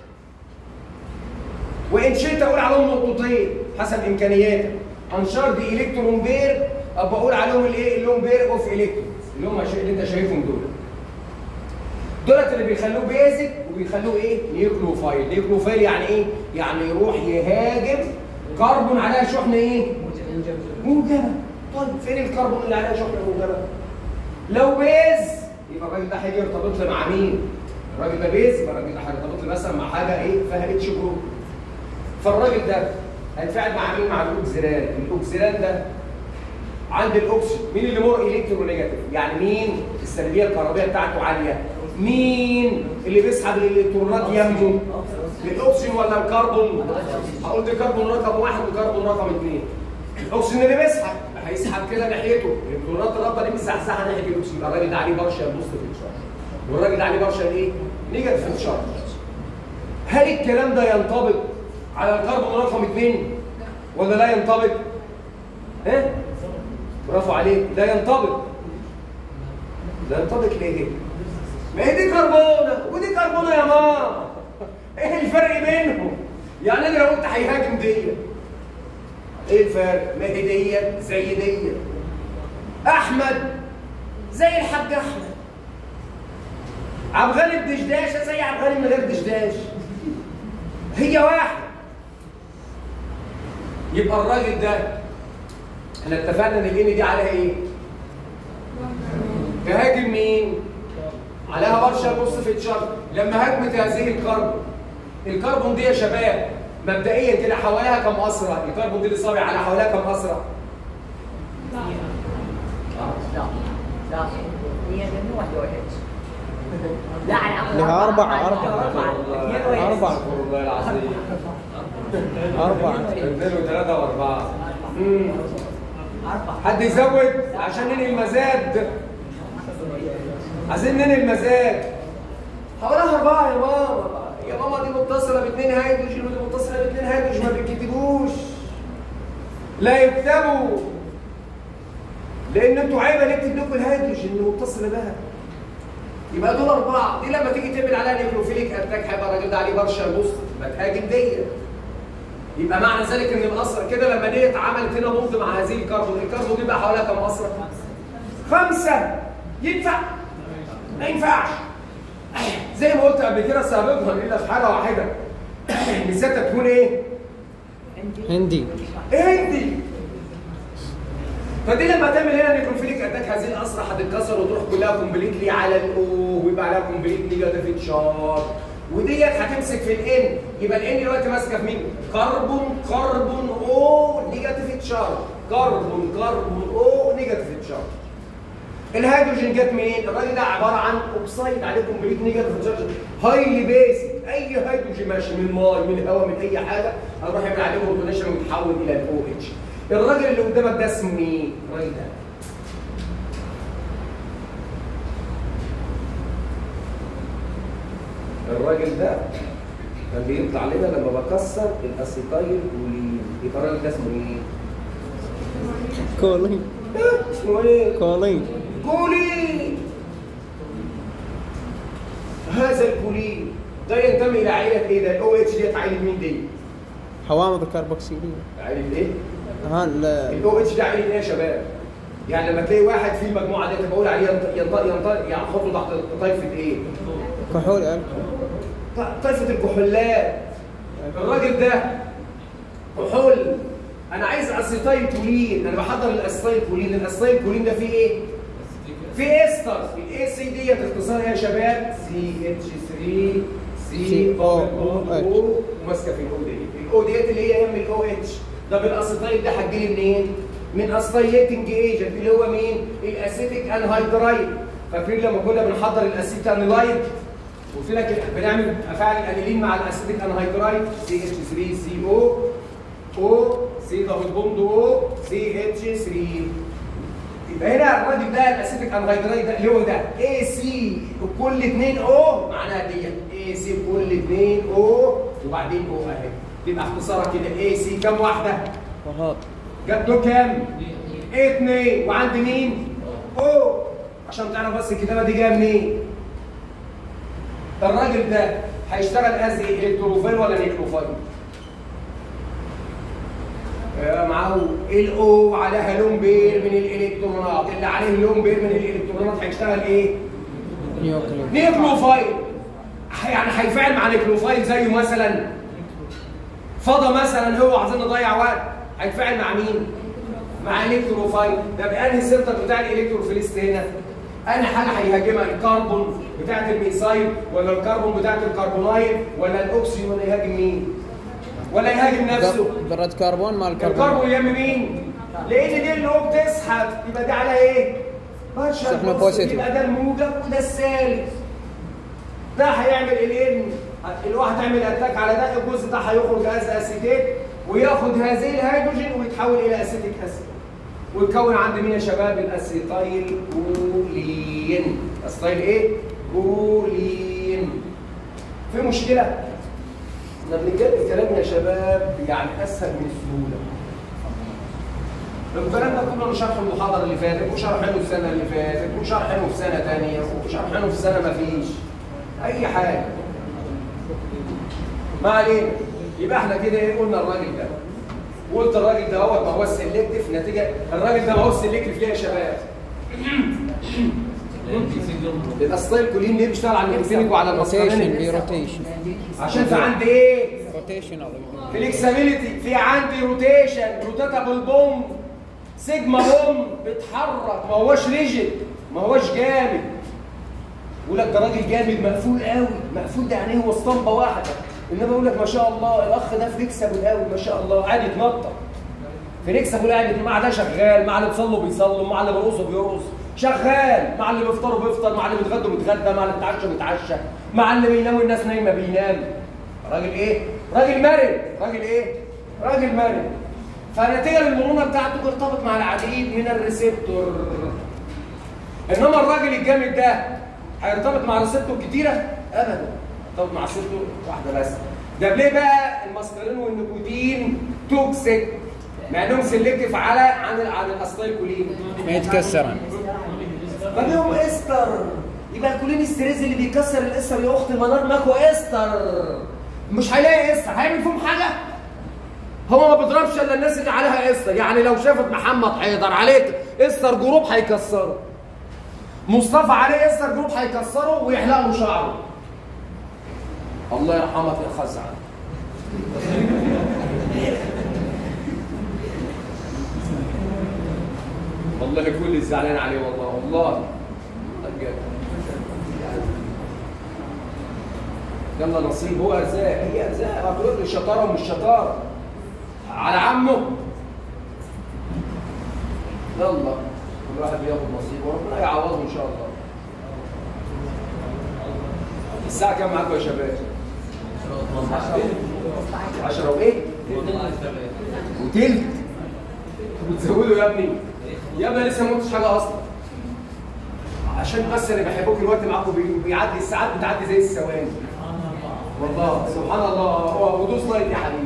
وان شئت اقول عليهم نقطتين حسب امكانياتك، انشار دي الكترون بير، ابقى اقول عليهم الايه؟ اللومبير اوف الكترونز اللي هم اللي انت شايفهم دول. دولت اللي بيخلوه بيزك وبيخلوه ايه؟ نيوكلوفايل. نيوكلوفايل يعني ايه؟ يعني يروح يهاجم كربون عليها شحنه ايه؟ موجبه. طيب فين الكربون اللي عليها شحنه موجبه؟ لو بيز يبقى الراجل ده هيجي يرتبط لي مع مين؟ الراجل ده بيز يبقى الراجل ده هيرتبط لي مثلا مع حاجه ايه؟ فيها اتش جروب. فالراجل ده هيتفاعل مع مين؟ مع الاوكسيران. الاوكسيران ده عند الاكسجين مين اللي مور الكترونيجاتيف؟ يعني مين السلبيه الكهربائيه بتاعته عاليه؟ مين اللي بيسحب الالكترونات يمه؟ الاكسجين ولا الكربون؟ هقول ده كربون رقم واحد وكربون رقم اثنين. الاكسجين اللي بيسحب هيسحب كده ناحيته، الالكترونات الرابطه دي مزحزحه ناحيه الاكسجين، يبقى الراجل ده عليه بارشال بوزيتيف تشارج والراجل ده عليه بارشال ايه؟ نيجاتيف تشارج. هل الكلام ده ينطبق على الكربون رقم اثنين ولا لا ينطبق؟ ايه؟ برافو عليك، لا ينطبق. لا ينطبق ليه؟ ما هي دي كربونه ودي كربونه يا ماما. ايه الفرق بينهم؟ يعني انا لو قلت هيهاجم ديت، ايه الفرق؟ ما هي ديت زي ديت. احمد زي الحاج احمد. عبد الغني بدشداشه زي عبد الغني من غير دشداش. هي واحد. يبقى الراجل ده احنا اتفقنا ان الان دي عليها ايه؟ تهاجم مين؟ عليها بارشال بوزيتيف تشارج. لما هاجمت هذه الكربون، الكربون دي يا شباب مبدئيا كده حواليها كم اسره؟ الكربون دي اللي صابع على حواليها كم اسره؟ لا لا هي من واحد واحد. لا على لها أربعة أربعة أربعة والله العظيم أربعة اثنين وثلاثة وأربعة. أربعة. حد يزود عشان ننهي المزاد. عايزين ننهي المزاد. حواليها أربعة يا ماما. يا ماما دي متصلة باثنين هيدروجين ودي متصلة باثنين هيدروجين، ما بتكتبوش. لا يكتبوا. لأن أنتوا عيب نكتب لكم الهيدروجين اللي متصلة بها. يبقى دول أربعة، دي لما تيجي تعمل عليها نيكروفيليك أتاك هيبقى الراجل ده عليه بارشال بوست، يبقى تهاجم ديت. يبقى معنى ذلك ان الاسره كده لما ديت عملت هنا بوند مع هذه الكربون، الكربون دي بقى حواليها كم اسره؟ خمسه. ينفع؟ ما ينفعش. زي ما قلت قبل كده سابقا الا في حاله واحده. بالذات تكون ايه؟ هندي. هندي. فدي لما تعمل هنا نيكروفيليك اتاك هذه الاسرع هتتكسر وتروح كلها كومبليتلي على الاو ويبقى عليها كومبليتلي نيجاتيف تشارج، وديت هتمسك في الان، يبقى الان دلوقتي ماسكه في مين؟ كربون كربون او نيجاتيف تشارج، كربون كربون او نيجاتيف تشارج. الهيدروجين جت منين؟ الراجل ده عباره عن اوكسايد عليه كومبليت نيجاتيف تشارج هايلي بيسك، اي هيدروجين ماشي من الماء من الهواء من اي حاجه هنروح يعمل عليه بروتونيشن ويتحول الى الاو اتش. الراجل اللي قدامك ده اسمه مين؟ الراجل ده الراجل ده كان بيطلع لنا لما بكسر الاسيتايل كولين، يبقى الراجل ده اسمه ايه؟ كولين. اسمه ايه؟ كولين. كولين. هذا الكولين ده ينتمي الى عائله ايه ده؟ الاو اتش ديت عائله مين دي؟ حوامض الكربوكسيليه. عائله ايه؟ ها الاو اتش ده عائله ايه يا شباب؟ يعني لما تلاقي واحد في المجموعه ديت بقول عليه ينطق ينطق يعني حطه تحت طائفه ايه؟ كحول الكحول. طائفه الكحولات. الراجل ده كحول. انا عايز اسيتايل كولين، انا بحضر الاسيتايل كولين، الاسيتايل كولين ده فيه ايه؟ فيه استرز، الاي سي ديت اختصارها يا شباب سي اتش ثلاثة سي او او وماسكه في الاو ديت، الاو ديت اللي هي ام الاو اتش. ده بالاسيتايل ده هتجيلي منين؟ من اسيتايليتنج ايجنت اللي هو مين؟ الاسيتيك انهيدرايد. فاكرين لما كنا بنحضر الاسيتانيلايد قلت لك بنعمل افعال الانيلين مع الاسيتيك انهيدرايد سي اتش ثلاثة سي او او سي دبل بوند او سي اتش ثلاثة. يبقى هنا الراجل ده الاسيتيك انهيدرايد ده اللي هو ده اي سي كل اثنين او معناها ديت اي سي كل اثنين او وبعدين او اهي، تبقى اختصارها كده اي سي كام واحده؟ وهاب جاب له كام؟ اثنين وعند مين؟ او عشان تعرف بس الكتابه دي جايه منين؟ الراجل ده هيشتغل از الكتروفيل ولا نيكروفيل؟ معاه الاو عليها لون بير من الالكترونات، اللي عليه لون بير من الالكترونات هيشتغل ايه؟ نيكروفيل. يعني هيفعل مع نيكروفيل زيه مثلا فضى مثلا، هو عايزين نضيع وقت هيتفاعل مع مين؟ مع الكتروفيل. ده بانهي السنتر بتاع الالكتروفيلست هنا؟ انهي حاجه هيهاجمها؟ الكربون بتاعت الميثايل ولا الكربون بتاعت الكربونايل ولا الاكسجين ولا يهاجم مين؟ ولا يهاجم نفسه؟ ذرة كربون مع الكربون. الكربون يهم مين؟ لان دي اللي هو بتسحب، يبقى دي على ايه؟ بارشل، يبقى ده الموجب وده السالب. ده هيعمل الان الواحد هتعمل اتاك على ده، الجزء ده هيخرج از اسيتيت وياخد هذه الهيدروجين ويتحول الى اسيتيك اسيد ويتكون عند مين يا شباب؟ الاسيتايل كولين. اسيتايل ايه؟ كولين. في مشكله؟ احنا بنتكلم كلام يا شباب يعني اسهل من السهوله. الكلام ده كله شرحه المحاضره اللي فاتت وشرحينه السنه اللي فاتت وشرحينه في سنه ثانيه وشرحينه في سنه ما فيش اي حاجه. ما علينا. يبقى احنا كده ايه قلنا الراجل ده. قلت الراجل ده هو ما هو السلكتيف نتيجه الراجل ده ما هو السلكتيف ليه يا شباب؟ الاسيتايل كولين ليه بيشتغل على النيكوتينيك وعلى الروتيشن؟ روتيشن عشان في عندي ايه؟ روتيشن فليكسابيلتي، في عندي روتيشن، روتاتابل بوم، سيجما بوم بيتحرك، ما هوش ريجيد، ما هوش جامد. يقول لك ده راجل جامد مقفول قوي، مقفول ده يعني هو اسطمبه واحده، انما يقول لك ما شاء الله الاخ ده فليكسابل قوي ما شاء الله، قاعد يتنطط. فليكسابل قاعد مع ده شغال، مع اللي بيصلوا بيصلوا، مع اللي بيرقصوا بيرقص، شغال، مع اللي بيفطروا بيفطر، مع اللي بيتغدوا بيتغدى، مع اللي بيتعشوا بيتعشى، مع اللي بيناموا الناس نايمه بينام. راجل ايه؟ راجل مرن، راجل ايه؟ راجل مرن. فنتيجه للمرونه بتاعته بيرتبط مع العديد من الريسبتور. انما الراجل الجامد ده هيرتبط مع ريسبتور كتيره؟ ابدا. يرتبط مع ريسبتور واحده بس. ده ليه بقى الماسكارين والنيكوتين توكسيك؟ مع انهم سيلكتيف على عن عن الاسيتايل كولين. ما يتكسرن. ما ليهم استر. يبقى الكولين استريز اللي بيكسر الاستر يا اخت المنار ماكو استر. مش هيلاقي استر، هيعمل فيهم حاجه؟ هو ما بيضربش الا الناس اللي عليها استر، يعني لو شافت محمد حيدر عليك استر جروب هيكسره. مصطفى عليه استر جروب هيكسره ويحلق له شعره. الله يرحمك يا خزعل. والله كل زعلان عليه والله والله. يلا نصيب، هو ارزاق، هي ارزاق. هتقول لي شطاره ومش شطاره على عمه. يلا كل واحد بياخد نصيبه وربنا يعوضه ان شاء الله. الساعه كام معاكم يا شباب؟ عشرة وايه؟ وتلت. بتزودوا يا ابني؟ يا ابني لسه ما قلتش حاجه اصلا. عشان بس انا بحبكم الوقت معاكم بيعدي، الساعات بتعدي زي الثواني. والله سبحان الله. هو ودوس لايك يا حبيبي.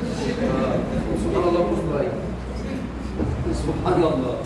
سبحان الله ودوس لايك. سبحان الله.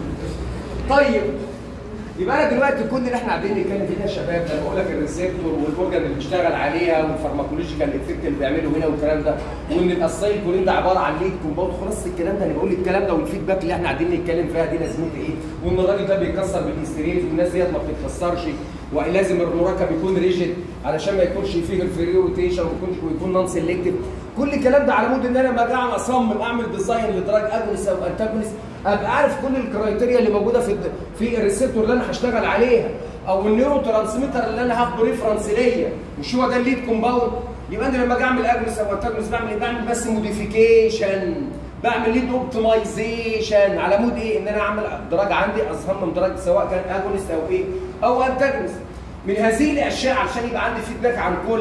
طيب يبقى انا دلوقتي كل اللي احنا قاعدين نتكلم فيه يا شباب، لما بقول لك الريسبتور والاورجن اللي بيشتغل عليها والفارماكولوجيكال افكت اللي بيعمله هنا والكلام ده، وان الاسايل كولين ده عباره عن ليد كومباوند، خلاص الكلام ده انا بقول الكلام ده والفيدباك اللي احنا قاعدين نتكلم فيها دي لازمتها ايه؟ وان الراجل ده بيكسر بالاستريز والناس ديت ما بتتكسرش، ولازم المركب يكون ريجيد علشان ما يكونش فيه الفري روتيشن ويكون نون سيلكتيف. كل الكلام ده على مود ان انا لما اجي اصمم اعمل ديزاين لدراج اجونست او انتاجونست ابقى عارف كل الكرايتيريا اللي موجوده في في الريسبتور اللي انا هشتغل عليها، او النيورو ترانسميتر اللي انا هاخده ريفرنس ليا، مش هو ده الليد كومباوند. يبقى انا لما اجي اعمل اجونست او انتاجونست بعمل ايه؟ بعمل بس موديفيكيشن، بعمل ليد اوبتمايزيشن على مود ايه؟ ان انا اعمل دراج عندي، اصمم دراج سواء كان اجونست او ايه؟ او انتاجونست. من هذه الاشياء عشان يبقى عندي فيدباك عن كل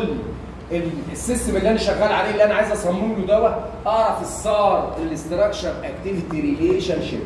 السيستم اللي انا شغال عليه اللي انا عايز اصمم له دواء، اعرف الصار الاستراكشر اكتيفيتي ريليشن شيب.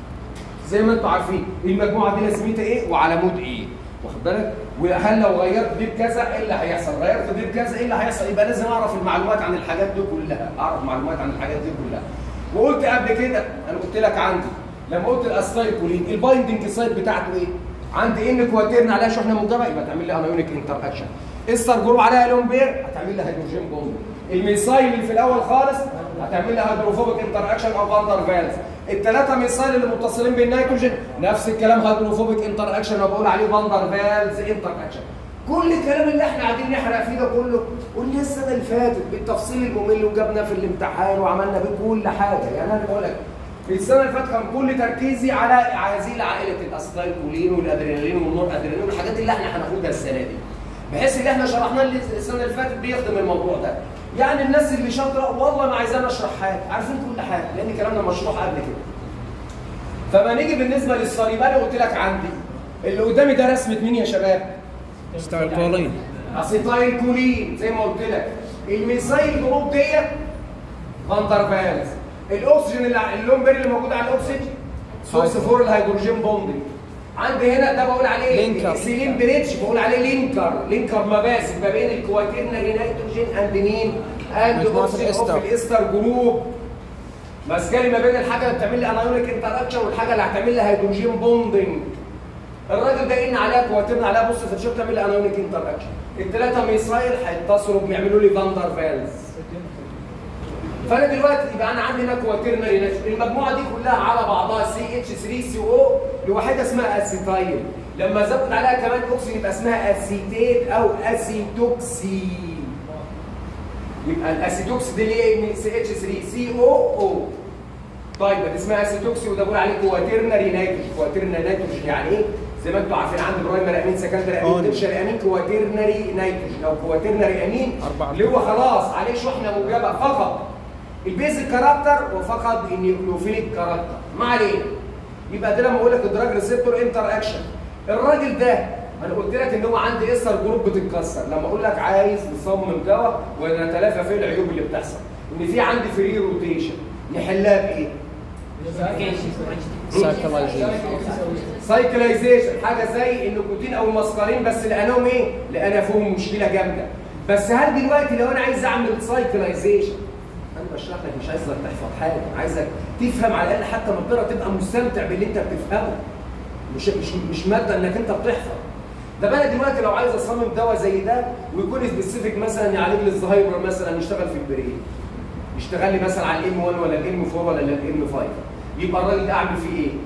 زي ما انتم عارفين المجموعه دي لازمتها ايه وعلى مود ايه، واخد بالك؟ وهل لو غيرت دي بكذا ايه اللي هيحصل؟ غيرت دي بكذا ايه اللي هيحصل؟ يبقى لازم اعرف المعلومات عن الحاجات دي كلها، اعرف معلومات عن الحاجات دي كلها. وقلت قبل كده انا قلت لك عندي لما قلت الاسايل كولين البايندنج سايت بتاعته ايه؟ عندي ان كواتيرن عليها شحنه موجبه يبقى تعمل لي انايونيك انتر اكشن. استر جروب عليها لومبير هتعمل لي هيدروجين بوند. الميثايل اللي في الاول خالص هتعمل لي هيدروفوبيك انتر اكشن او فاندر فالز. الثلاثه ميثايل اللي متصلين بالنيتروجين نفس الكلام هيدروفوبيك انتر اكشن وبقول عليه فاندر فالز انتر اكشن. كل الكلام اللي احنا قاعدين نحرق فيه ده كله قلنا السنه اللي فاتت بالتفصيل الممل وجبنا في الامتحان وعملنا بيه كل حاجه. يعني انا بقول لك السنه اللي فاتت كان كل تركيزي على هذه العائله الاسيتايل كولين والادرينالين والنور ادرينالين والحاجات اللي احنا هناخدها السنه دي، بحيث ان احنا شرحناه السنه اللي فاتت بيخدم الموضوع ده. يعني الناس اللي شاطره والله ما عايزانا اشرح حاجه، عارفين كل حاجه لان كلامنا مشروح قبل كده. فما نيجي بالنسبه للصليب انا قلت لك عندي اللي قدامي ده رسمه مين يا شباب؟ اسيتايل كولين. اسيتايل كولين زي ما قلت لك. الميثايل جروب ديت فاندر فالز. الاكسجين اللي اللومبير اللي موجود على الاكسجين سوكس فور الهيدروجين بوندنج. عندي هنا ده بقول عليه لينكر. سيلين بريدج بقول عليه لينكر، لينكر مباسك ما بين الكواتيرنري نيتروجين اند مين؟ اند اوكسجين اوف الاستر جروب. ماسكالي ما بين الحاجه اللي بتعمل لي انايونيك انتراكشن والحاجه اللي هتعمل لي هيدروجين بوندنج. الراجل ده ان عليها كواتيرن عليها بص في الشوط تعمل لي انايونيك انتراكشن. الثلاثه ميثايل هيتصلوا بيعملوا لي فاندر فالز. فانا دلوقتي يبقى انا عندي هنا كواتيرنري نيتروجين، المجموعه دي كلها على بعضها سي اتش ثلاثة سي او لوحدها اسمها اسيتايل، لما ازود عليها كمان اوكسجين يبقى اسمها اسيتيت او اسيتوكسي. يبقى الاسيتوكسي دي اللي هي سي اتش ثلاثة سي او او. طيب دي اسمها اسيتوكسي وده بقول عليه كواتيرنري نيتروجين. كواتيرنري نيتروجين يعني ايه؟ زي ما انتم عارفين عندي برايمري امين سكندري امين ترشري امين كواتيرنري نيتروجين او كواتيرنري امين اللي هو خلاص عليه شحنه موجبه فقط البيزك كاركتر وفقط النيوكليوفيليك كاركتر ما عليه. يبقى ده لما اقول لك الدراج ريسبتور انتر اكشن الراجل ده انا قلت لك ان هو عندي استر جروب بتتكسر. لما اقول لك عايز نصمم دواء ونتلافى فيه العيوب اللي بتحصل ان في عندي فري روتيشن نحلها بايه؟ سايكلايزيشن. حاجه زي النيكوتين او المسكرين بس لقيناهم ايه؟ لقينا فيهم مشكله جامده. بس هل دلوقتي لو انا عايز اعمل سايكلايزيشن انا بشرح لك مش عايزك تحفظ حاجه، عايزك تفهم على الاقل حتى ما تقرا تبقى مستمتع باللي انت بتفهمه. مش مش مش ماده انك انت بتحفظ. ده بقى دلوقتي لو عايز اصمم دواء زي ده ويكون سبيسيفيك مثلا يعالج لي الزهايمر مثلا يشتغل في البرين. يشتغل لي مثلا على الام واحد ولا الام أربعة ولا الام خمسة. يبقى الراجل ده اعمل فيه ايه؟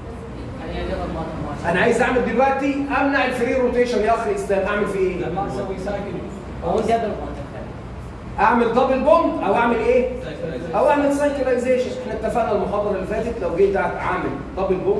انا عايز اعمل دلوقتي امنع الفري روتيشن يا اخي اسلام اعمل فيه ايه؟ ما اسوي سايكل هو دبل بوند. اعمل دبل بوند او اعمل ايه؟ او اعمل سايكلايزيشن. احنا اتفقنا المحاضره اللي فاتت لو جيت اعمل دبل بوند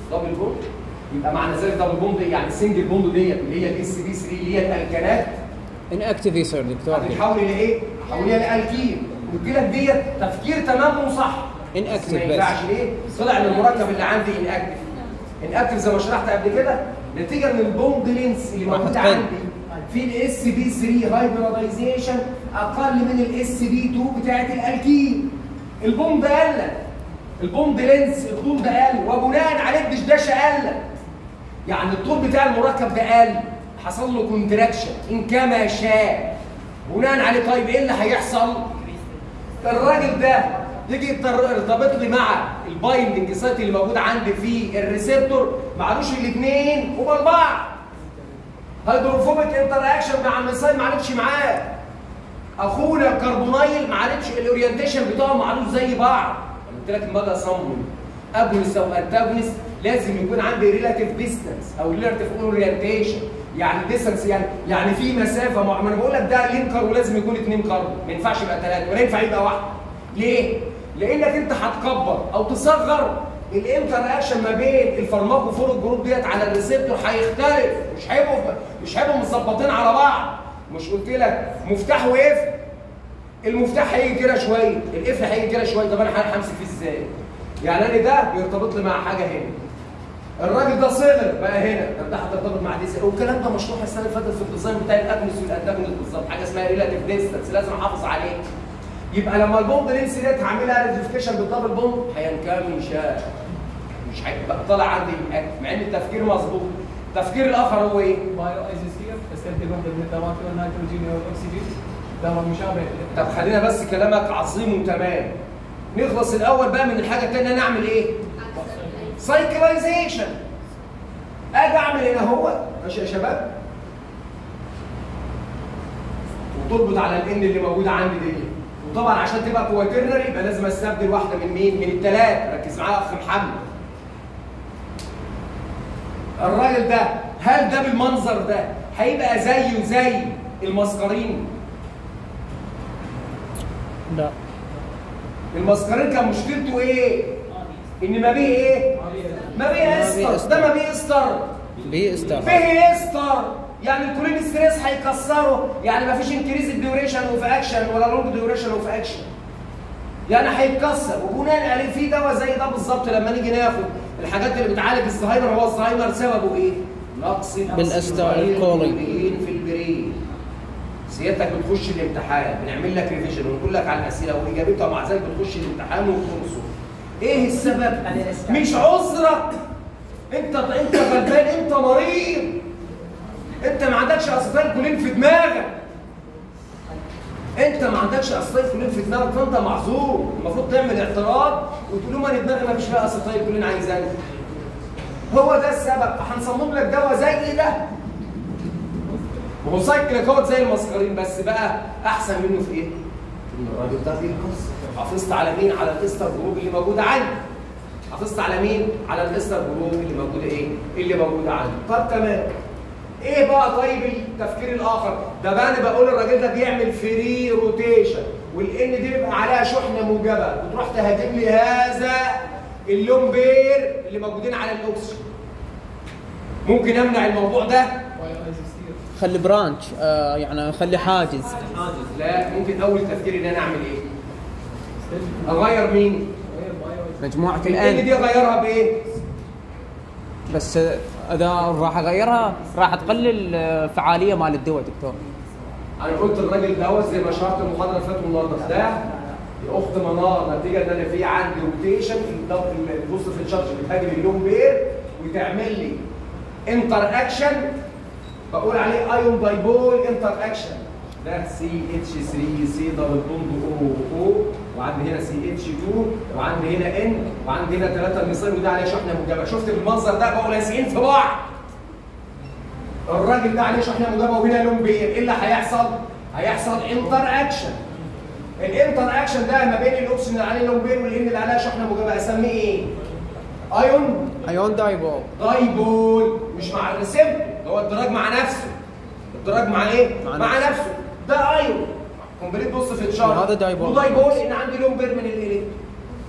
دبل بوند يبقى معنى ذلك دبل بوند يعني السنجل بوند ديت اللي هي الاس بي ثلاثة اللي هي الالكانات ان اكتف يصير دكتور هتتحول الى ايه؟ حوليها لالكين قلت لك ديت تفكير تمام وصح ان اكتف ما بس ينفعش ليه؟ طلع من المركب اللي عندي ان اكتف ان اكتف زي ما شرحت قبل كده نتيجه من البوند لينس اللي راح موجود تقل. عندي في الاس بي ثلاثة هايبريدايزيشن اقل من الاس بي اتنين بتاعت الالكين البوند قل البوند لينس الطول ده قل وبناء عليه الدشداشه قل يعني الطول بتاع المركب ده قل حصل له كونتراكشن ان كما شاء بناء عليه طيب ايه اللي هيحصل؟ الراجل ده يجي يرتبط لي مع البايندنج سايت اللي موجود عندي في الريسبتور معلوش الاثنين وبال بعض هيدروفوبيك انتر اكشن مع الميثايل ما عادش معاه اخونا الكربونايل ما عادش الاورينتيشن بتاعه معلوش زي بعض قلت لك لما اجي اصمم اجونس او انتاجونس لازم يكون عندي ريلاتيف ديستانس او ريلاتيف اورينتيشن يعني ديستانس يعني يعني في مسافه مع ما انا بقول لك ده لينكر ولازم يكون اثنين كاربون ما ينفعش يبقى ثلاثه ولا ينفع يبقى واحد ليه؟ لانك انت هتكبر او تصغر الانتر اكشن ما بين الفارماكوفور جروب ديت على الريسبتور هيختلف مش هيبقوا مش هيبقوا متظبطين على بعض مش قلت لك مفتاح وقفل المفتاح هيجي كده شويه القفل هيجي كده شويه طب انا همسك فيه ازاي؟ يعني انا ده بيرتبط لي مع حاجه هنا الراجل ده صغر بقى هنا طب ده هترتبط مع دي والكلام ده مشروح السنه اللي فاتت في الديزاين بتاع الاجنس والانتاجونس بالظبط حاجه اسمها ريلاتيف ديستانس لازم احافظ عليه يبقى لما البوند لينس ديت هعملها ريزيفيكيشن بالدبل بوند هينكمش مش هيبقى طالع عندي مع ان التفكير مظبوط التفكير الاخر هو ايه؟ بايو ايزوسفير استخدم وحده من التواتر والنيتروجين والاكسجين ده مشابه طب خلينا بس كلامك عظيم وتمام نخلص الاول بقى من الحاجه الثانيه نعمل ايه؟ سايكلايزيشن اجي اعمل هنا اهو ماشي يا شباب وتربط على الان اللي موجوده عندي دي وطبعا عشان تبقى كواترنري يبقى لازم استبدل واحده من مين؟ من الثلاث ركز معايا يا اخ محمد الراجل ده هل ده بالمنظر ده هيبقى زيه زي المسكرين؟ لا المسكرين كان مشكلته ايه؟ ان ما بيه ايه؟ ما بيه استر ده ما بيه استر بي استر بيه استر يعني الكولين ستريس هيكسره يعني ما فيش انكريز الديوريشن اوف اكشن ولا لونج ديوريشن اوف اكشن يعني هيتكسر وبناء عليه في دواء زي ده بالظبط لما نيجي ناخد الحاجات اللي بتعالج الزهايمر هو الزهايمر سببه ايه؟ نقص بالاستايكولين في البرين سيادتك بتخش الامتحان بنعمل لك ريفيجن ونقول لك على الاسئله واجابتها ومع ذلك بتخش الامتحان وبتنصر ايه السبب؟ مش عذرك انت انت غلبان انت مريض انت ما عندكش اسيتايلكولين في دماغك انت ما عندكش اسيتايلكولين في دماغك فانت معذور المفروض تعمل اعتراض وتقول لهم انا دماغي ما فيش فيها اسيتايلكولين عايزاني هو ده السبب هنصمم لك دواء زي ده وهو سايكليكوت زي المسكرين بس بقى احسن منه في ايه؟ ان الراجل ده بينقص حافظت على مين؟ على الاستر جروب اللي موجوده عندي حافظت على مين؟ على الاستر جروب اللي موجوده ايه؟ اللي موجوده عندي طب تمام ايه بقى طيب التفكير الاخر؟ ده بقى انا بقول الراجل ده بيعمل فري روتيشن والان دي بيبقى عليها شحنه موجبه وتروح تهاجم لي هذا اللومبير اللي موجودين على الاكسجين ممكن امنع الموضوع ده؟ خلي برانش آه يعني خلي حاجز حاجز لا ممكن اول تفكير ان انا اعمل ايه؟ اغير مين؟ مجموعة الان الان دي اغيرها بايه؟ بس اذا راح اغيرها راح تقلل الفعاليه مال الدواء دكتور انا قلت الراجل دوت زي ما شرحت المحاضره اللي فاتت النهارده ده يا اخت منار نتيجه ان انا في عندي روتيشن في الضغط البوست في الشارج بتهاجم اللون بير وتعمل لي انتر اكشن بقول عليه ايون دايبول انتر اكشن ده سي اتش ثلاثة سي دبل بوند او او وعندي هنا سي اتش اتنين وعندي هنا ان وعندي هنا ثلاثه ميثايل وده عليه شحنه موجبه شفت بالمنظر ده بقوا لازقين في بعض الراجل ده عليه شحنه موجبه وهنا لون بير ايه اللي هيحصل؟ هيحصل انتر اكشن الانتر اكشن ده ما بين الاكسجين اللي عليه لون بير والان اللي عليها شحنه موجبه اسميه ايه؟ ايون ايون دايبول دايبول مش مع الريسبتور هو الدراج مع نفسه الدراج مع ايه؟ مع, مع نفسه. نفسه ده ايون كومبليت بص في الشارت هذا دايبول ودايبول ان عندي لون بير من الالكترون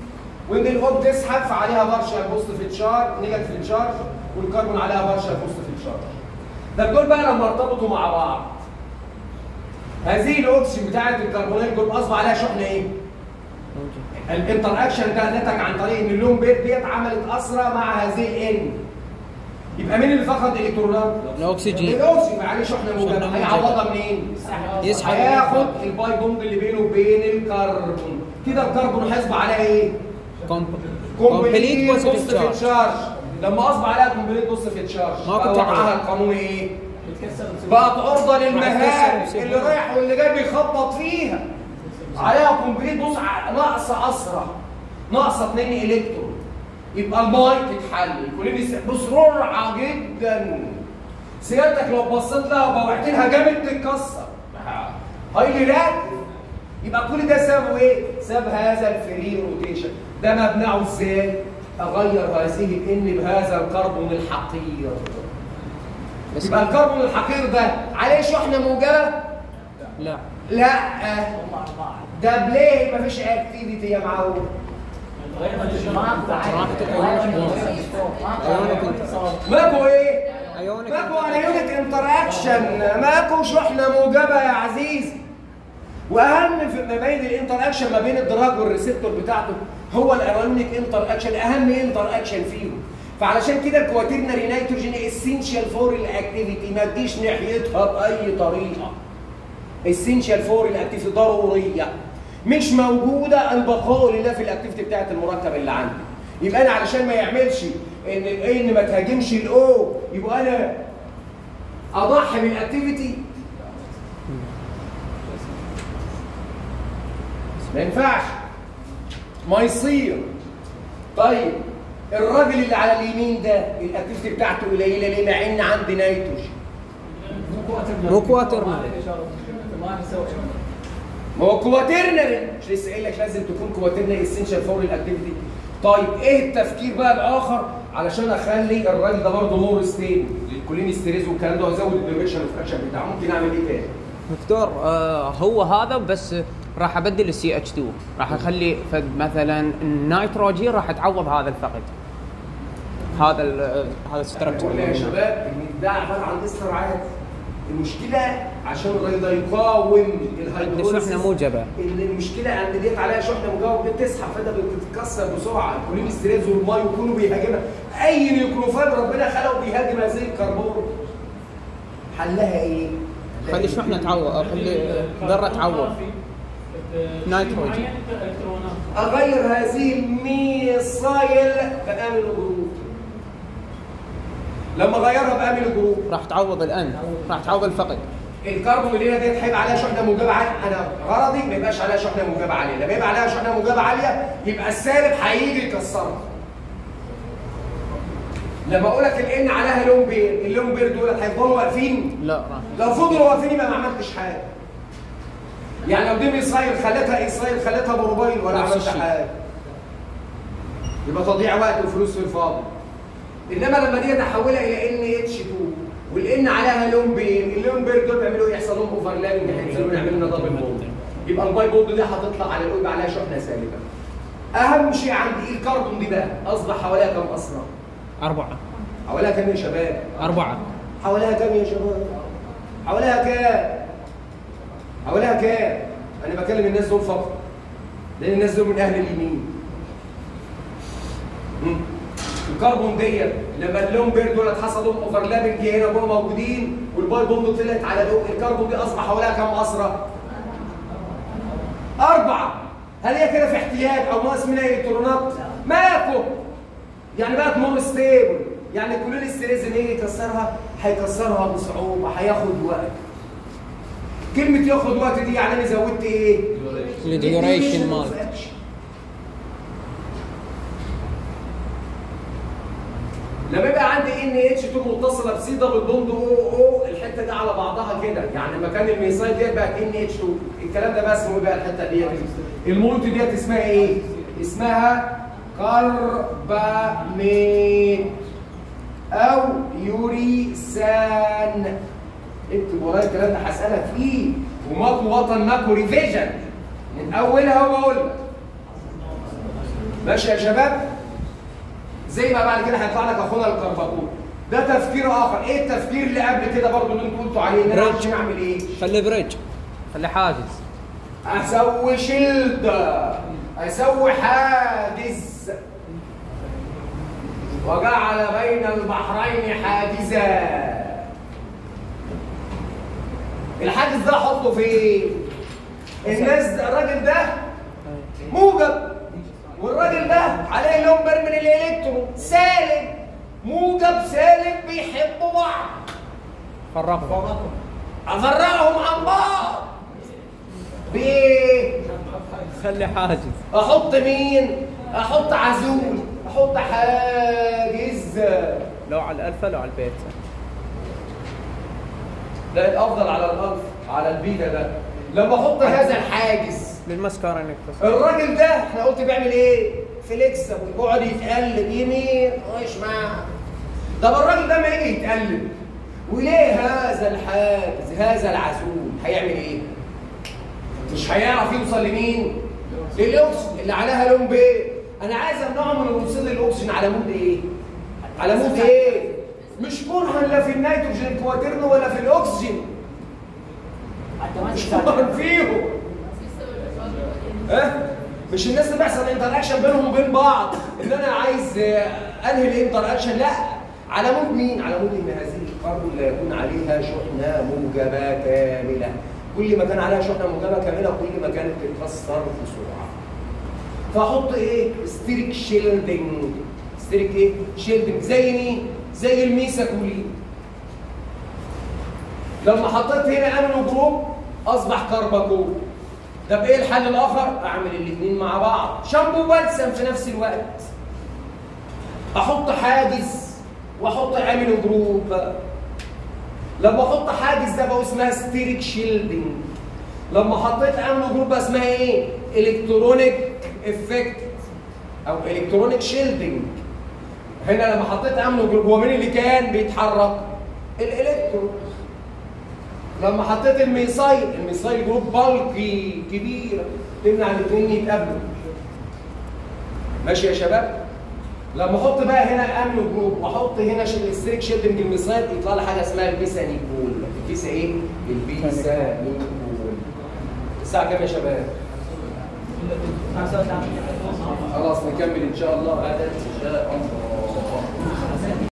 وان الاو بتسحب فعليها بارشال بوزيتيف تشارج نيجاتيف تشارج، والكربون عليها بارشال بوزيتيف تشارج. طب دول بقى لما ارتبطوا مع بعض، هذه الاوكسجين بتاعت الكربونيل جروب اصبح عليها شحنه ايه؟ الانتر اكشن ده نتج عن طريق ان اللون بيت ديت عملت اسرى مع هذه الان. يبقى مين اللي فقد الالكترونات؟ الاكسجين. الاكسجين عليه شحنه موجبه، هيعوضها منين؟ يسحب. هياخد الباي بوند اللي بينه وبين الكربون، كده الكربون هيصبح عليها ايه؟ كومبليت بوزيتيف تشارج. لما اصبح عليها كومبليت بوزيتيف تشارج ما كنت معاها القانون ايه؟ بقت عرضه للمهارب اللي رايح واللي جاي بيخبط فيها. عليها كومبليت بص ناقصه اسرع، ناقصه اتنين الكترون، يبقى الماي تتحل الكولين بسرعه جدا. سيادتك لو بصيت لها وبوعت لها جامد تتكسر. هايلي رياكتيف. يبقى كل ده سببه ايه؟ سبب هذا الفري روتيشن. ده مبنعه ازاي؟ اغير هذه الان بهذا الكربون الحقير. يبقى الكربون الحقير ده عليه شحنه موجبه؟ لا لا. ده بليه مفيش اكتيفيتي يا معود. ماكو ايه؟ ماكو انايونيك انتر اكشن، ماكو شحنه موجبه يا عزيزي. واهم في ما بين الانتر اكشن ما بين الدراج والريسبتور بتاعته هو الانايونيك انتر اكشن، اهم انتر اكشن فيهم. فعلشان كده الكواترنري نيتروجين اسينشال فور الاكتيفيتي، ما تجيش ناحيتها باي طريقه. اسينشال فور الاكتيفيتي ضروريه، مش موجوده البقاء لله في الاكتيفيتي بتاعت المركب اللي عندي. يبقى انا علشان ما يعملش ان ان ما تهاجمش الاو، يبقى انا اضحي بالاكتيفيتي. ما ينفعش، ما يصير. طيب الراجل اللي على اليمين ده الاكتيفيتي بتاعته قليله ليه؟ مع ان عندي نيتروجين. مو كواترنري. ما هو كواترنري، مش لسه قايل لك لازم تكون كواترنري اسينشال فور الاكتيفيتي. طيب ايه التفكير بقى الاخر علشان اخلي الراجل ده برضه مور ستيبل للكولين ستريز والكلام ده وازود الدايركشن اوف اكشن بتاعه؟ ممكن اعمل ايه تاني؟ دكتور آه هو هذا بس راح ابدل السي اتش اثنين، راح اخلي فد مثلا النيتروجين راح تعوض هذا الفقد. هذا هذا الستركتشر يا شباب ان ده عباره عن استرعاد. المشكله عشان الراجل ده يقاوم الهيدروليسيس شحنه موجبه، ان المشكله عند ديت عليها شحنه موجبه بتسحب، فده بتتكسر بسرعه. الكولين ستريز والماي يكونوا بيهاجمها. اي نيوكلوفاج ربنا خلقه بيهاجم هذه الكربون. حلها ايه؟ خلي شحنه تعوض، خلي ذره تعوض نيتروجين. اغير هذه الميثايل باميل جروب. لما اغيرها باميل جروب راح تعوض الان، راح تعوض الفقد. الكربون اللي هنا ديت هيبقى عليها شحنه موجبه عاليه. انا غرضي ما يبقاش عليها شحنه موجبه عاليه، لما يبقى عليها شحنه موجبه عاليه يبقى السالب هيجي يكسرها. لما اقول لك الان عليها لون بير، اللون بير دول هيفضلوا واقفين؟ لا راح. لو فضلوا واقفين يبقى ما عملتش حاجه. يعني لو دي ميثايل خلتها اسرائيل خلتها بروبايل ولا عملت حاجه، يبقى تضييع وقت وفلوس في الفاضي. انما لما دي احولها الى ان اتش اتنين والان عليها لون بير، اللون بير دول بيعملوا ايه؟ يحصل لهم اوفرلابنج، هينزلوا يعملوا لنا دبل بوند. يبقى الباي بوند دي هتطلع على الاو، يبقى عليها شحنه سالبه. اهم شيء عندي ايه؟ الكربون دي بقى اصبح حواليها كم اسرع؟ أربعة. حواليها كام يا شباب؟ أربعة. حواليها كام يا شباب؟ حواليها كام؟ حواليها كام؟ أنا بكلم الناس دول فقط. لأن الناس دول من أهل اليمين. الكربون ديت لما اللون بير دول حصلوا اوفرلابنج هنا جوه موجودين والباي بوند طلعت على لون الكربون دي اصبح حواليها كام اسرع؟ أربعة. هل هي كده في احتياج أو ناقص منها إلكترونات؟ ماكو. يعني بقت مور ستيبل. يعني الكولين ستريز اللي يجي يكسرها هيكسرها بصعوبة، هياخد وقت. كلمة ياخد وقت دي يعني أنا زودت إيه؟ الديوريشن مال. لما يبقى عندي ان اتش اتنين متصله بسي دبل بوند او او الحته دي على بعضها كده، يعني مكان الميثايل ديت بقت ان اتش اتنين، الكلام ده بقى اسمه ايه بقى الحته ديت؟ المولت ديت اسمها ايه؟ اسمها كرباميت او يوريسان. اكتب ورايا الكلام ده هسالك فيه، وماكو وطن ماكو ريفيجن من اولها وبقول لك. ماشي يا شباب؟ زي ما بعد كده هيطلع لك اخونا الكرباكول. ده تفكير اخر. ايه التفكير اللي قبل كده برضه اللي انتوا قلتوا عليه؟ ان انا عشان اعمل ايه؟ خلي بريدج، خلي حاجز. اسوي شيلد، اسوي حاجز، وجعل بين البحرين حاجزا. الحاجز ده احطه فين؟ الناس الراجل ده موجب، والراجل ده عليه نمبر من الالكترون سالب. موجب سالب بيحبوا بعض. فرقهم افرقهم عن بعض بايه؟ خلي حاجز. احط مين؟ احط عزول، احط حاجز. لو على الالفا لو على البيتا. لا الافضل على الالفا، على البيتا. ده لما احط هذا الحاجز للمسكره نكتس. الراجل ده احنا قلت بيعمل ايه؟ فليكسبل، بيقعد يتقلب يمين وشمال. طب الراجل ده ما يجي يتقلب وليه هذا الحاجز هذا العزول هيعمل ايه؟ مش هيعرف يوصل لمين؟ للاكسجين اللي عليها لون بيه. انا عايز امنعه من الوصول للاكسجين على مود ايه؟ على مود ايه؟ مش كرها لا في النيتروجين كواترن ولا في الاكسجين. مش كرها فيهم. ها؟ مش الناس اللي بيحصل انتراكشن بينهم وبين بعض ان انا عايز انهي الانتراكشن، لا، على مود مين؟ على مود ان هذه الكربون لا يكون عليها شحنه موجبه كامله. كل ما كان عليها شحنه موجبه كامله كل ما كانت تتكسر بسرعه. فاحط ايه؟ ستيريك شيلدنج. ستيريك ايه؟ شيلدنج. زي مين؟ زي الميثاكولين. لما حطيت هنا امينو جروب اصبح كرباكول. طب ايه الحل الاخر؟ اعمل الاثنين مع بعض، شامبو وبلسم في نفس الوقت. احط حاجز واحط امينو جروب. لما احط حاجز ده بقى اسمها ستيريك شيلدنج. لما حطيت امينو جروب بقى اسمها ايه؟ الكترونيك افكت او الكترونيك شيلدنج. هنا لما حطيت امينو جروب هو مين اللي كان بيتحرك؟ الالكترون. لما حطيت الميثايل، الميثايل جروب بالكي كبيره تمنع الاثنين يتقابلوا. ماشي يا شباب؟ لما احط بقى هنا الامينو جروب واحط هنا الستريك شيلدنج الميثايل يطلع لي حاجه اسمها البيسانيكول. البيسا ايه؟ البيسانيكول. الساعه كام يا شباب؟ خلاص نكمل ان شاء الله. هذا ان شاء الله.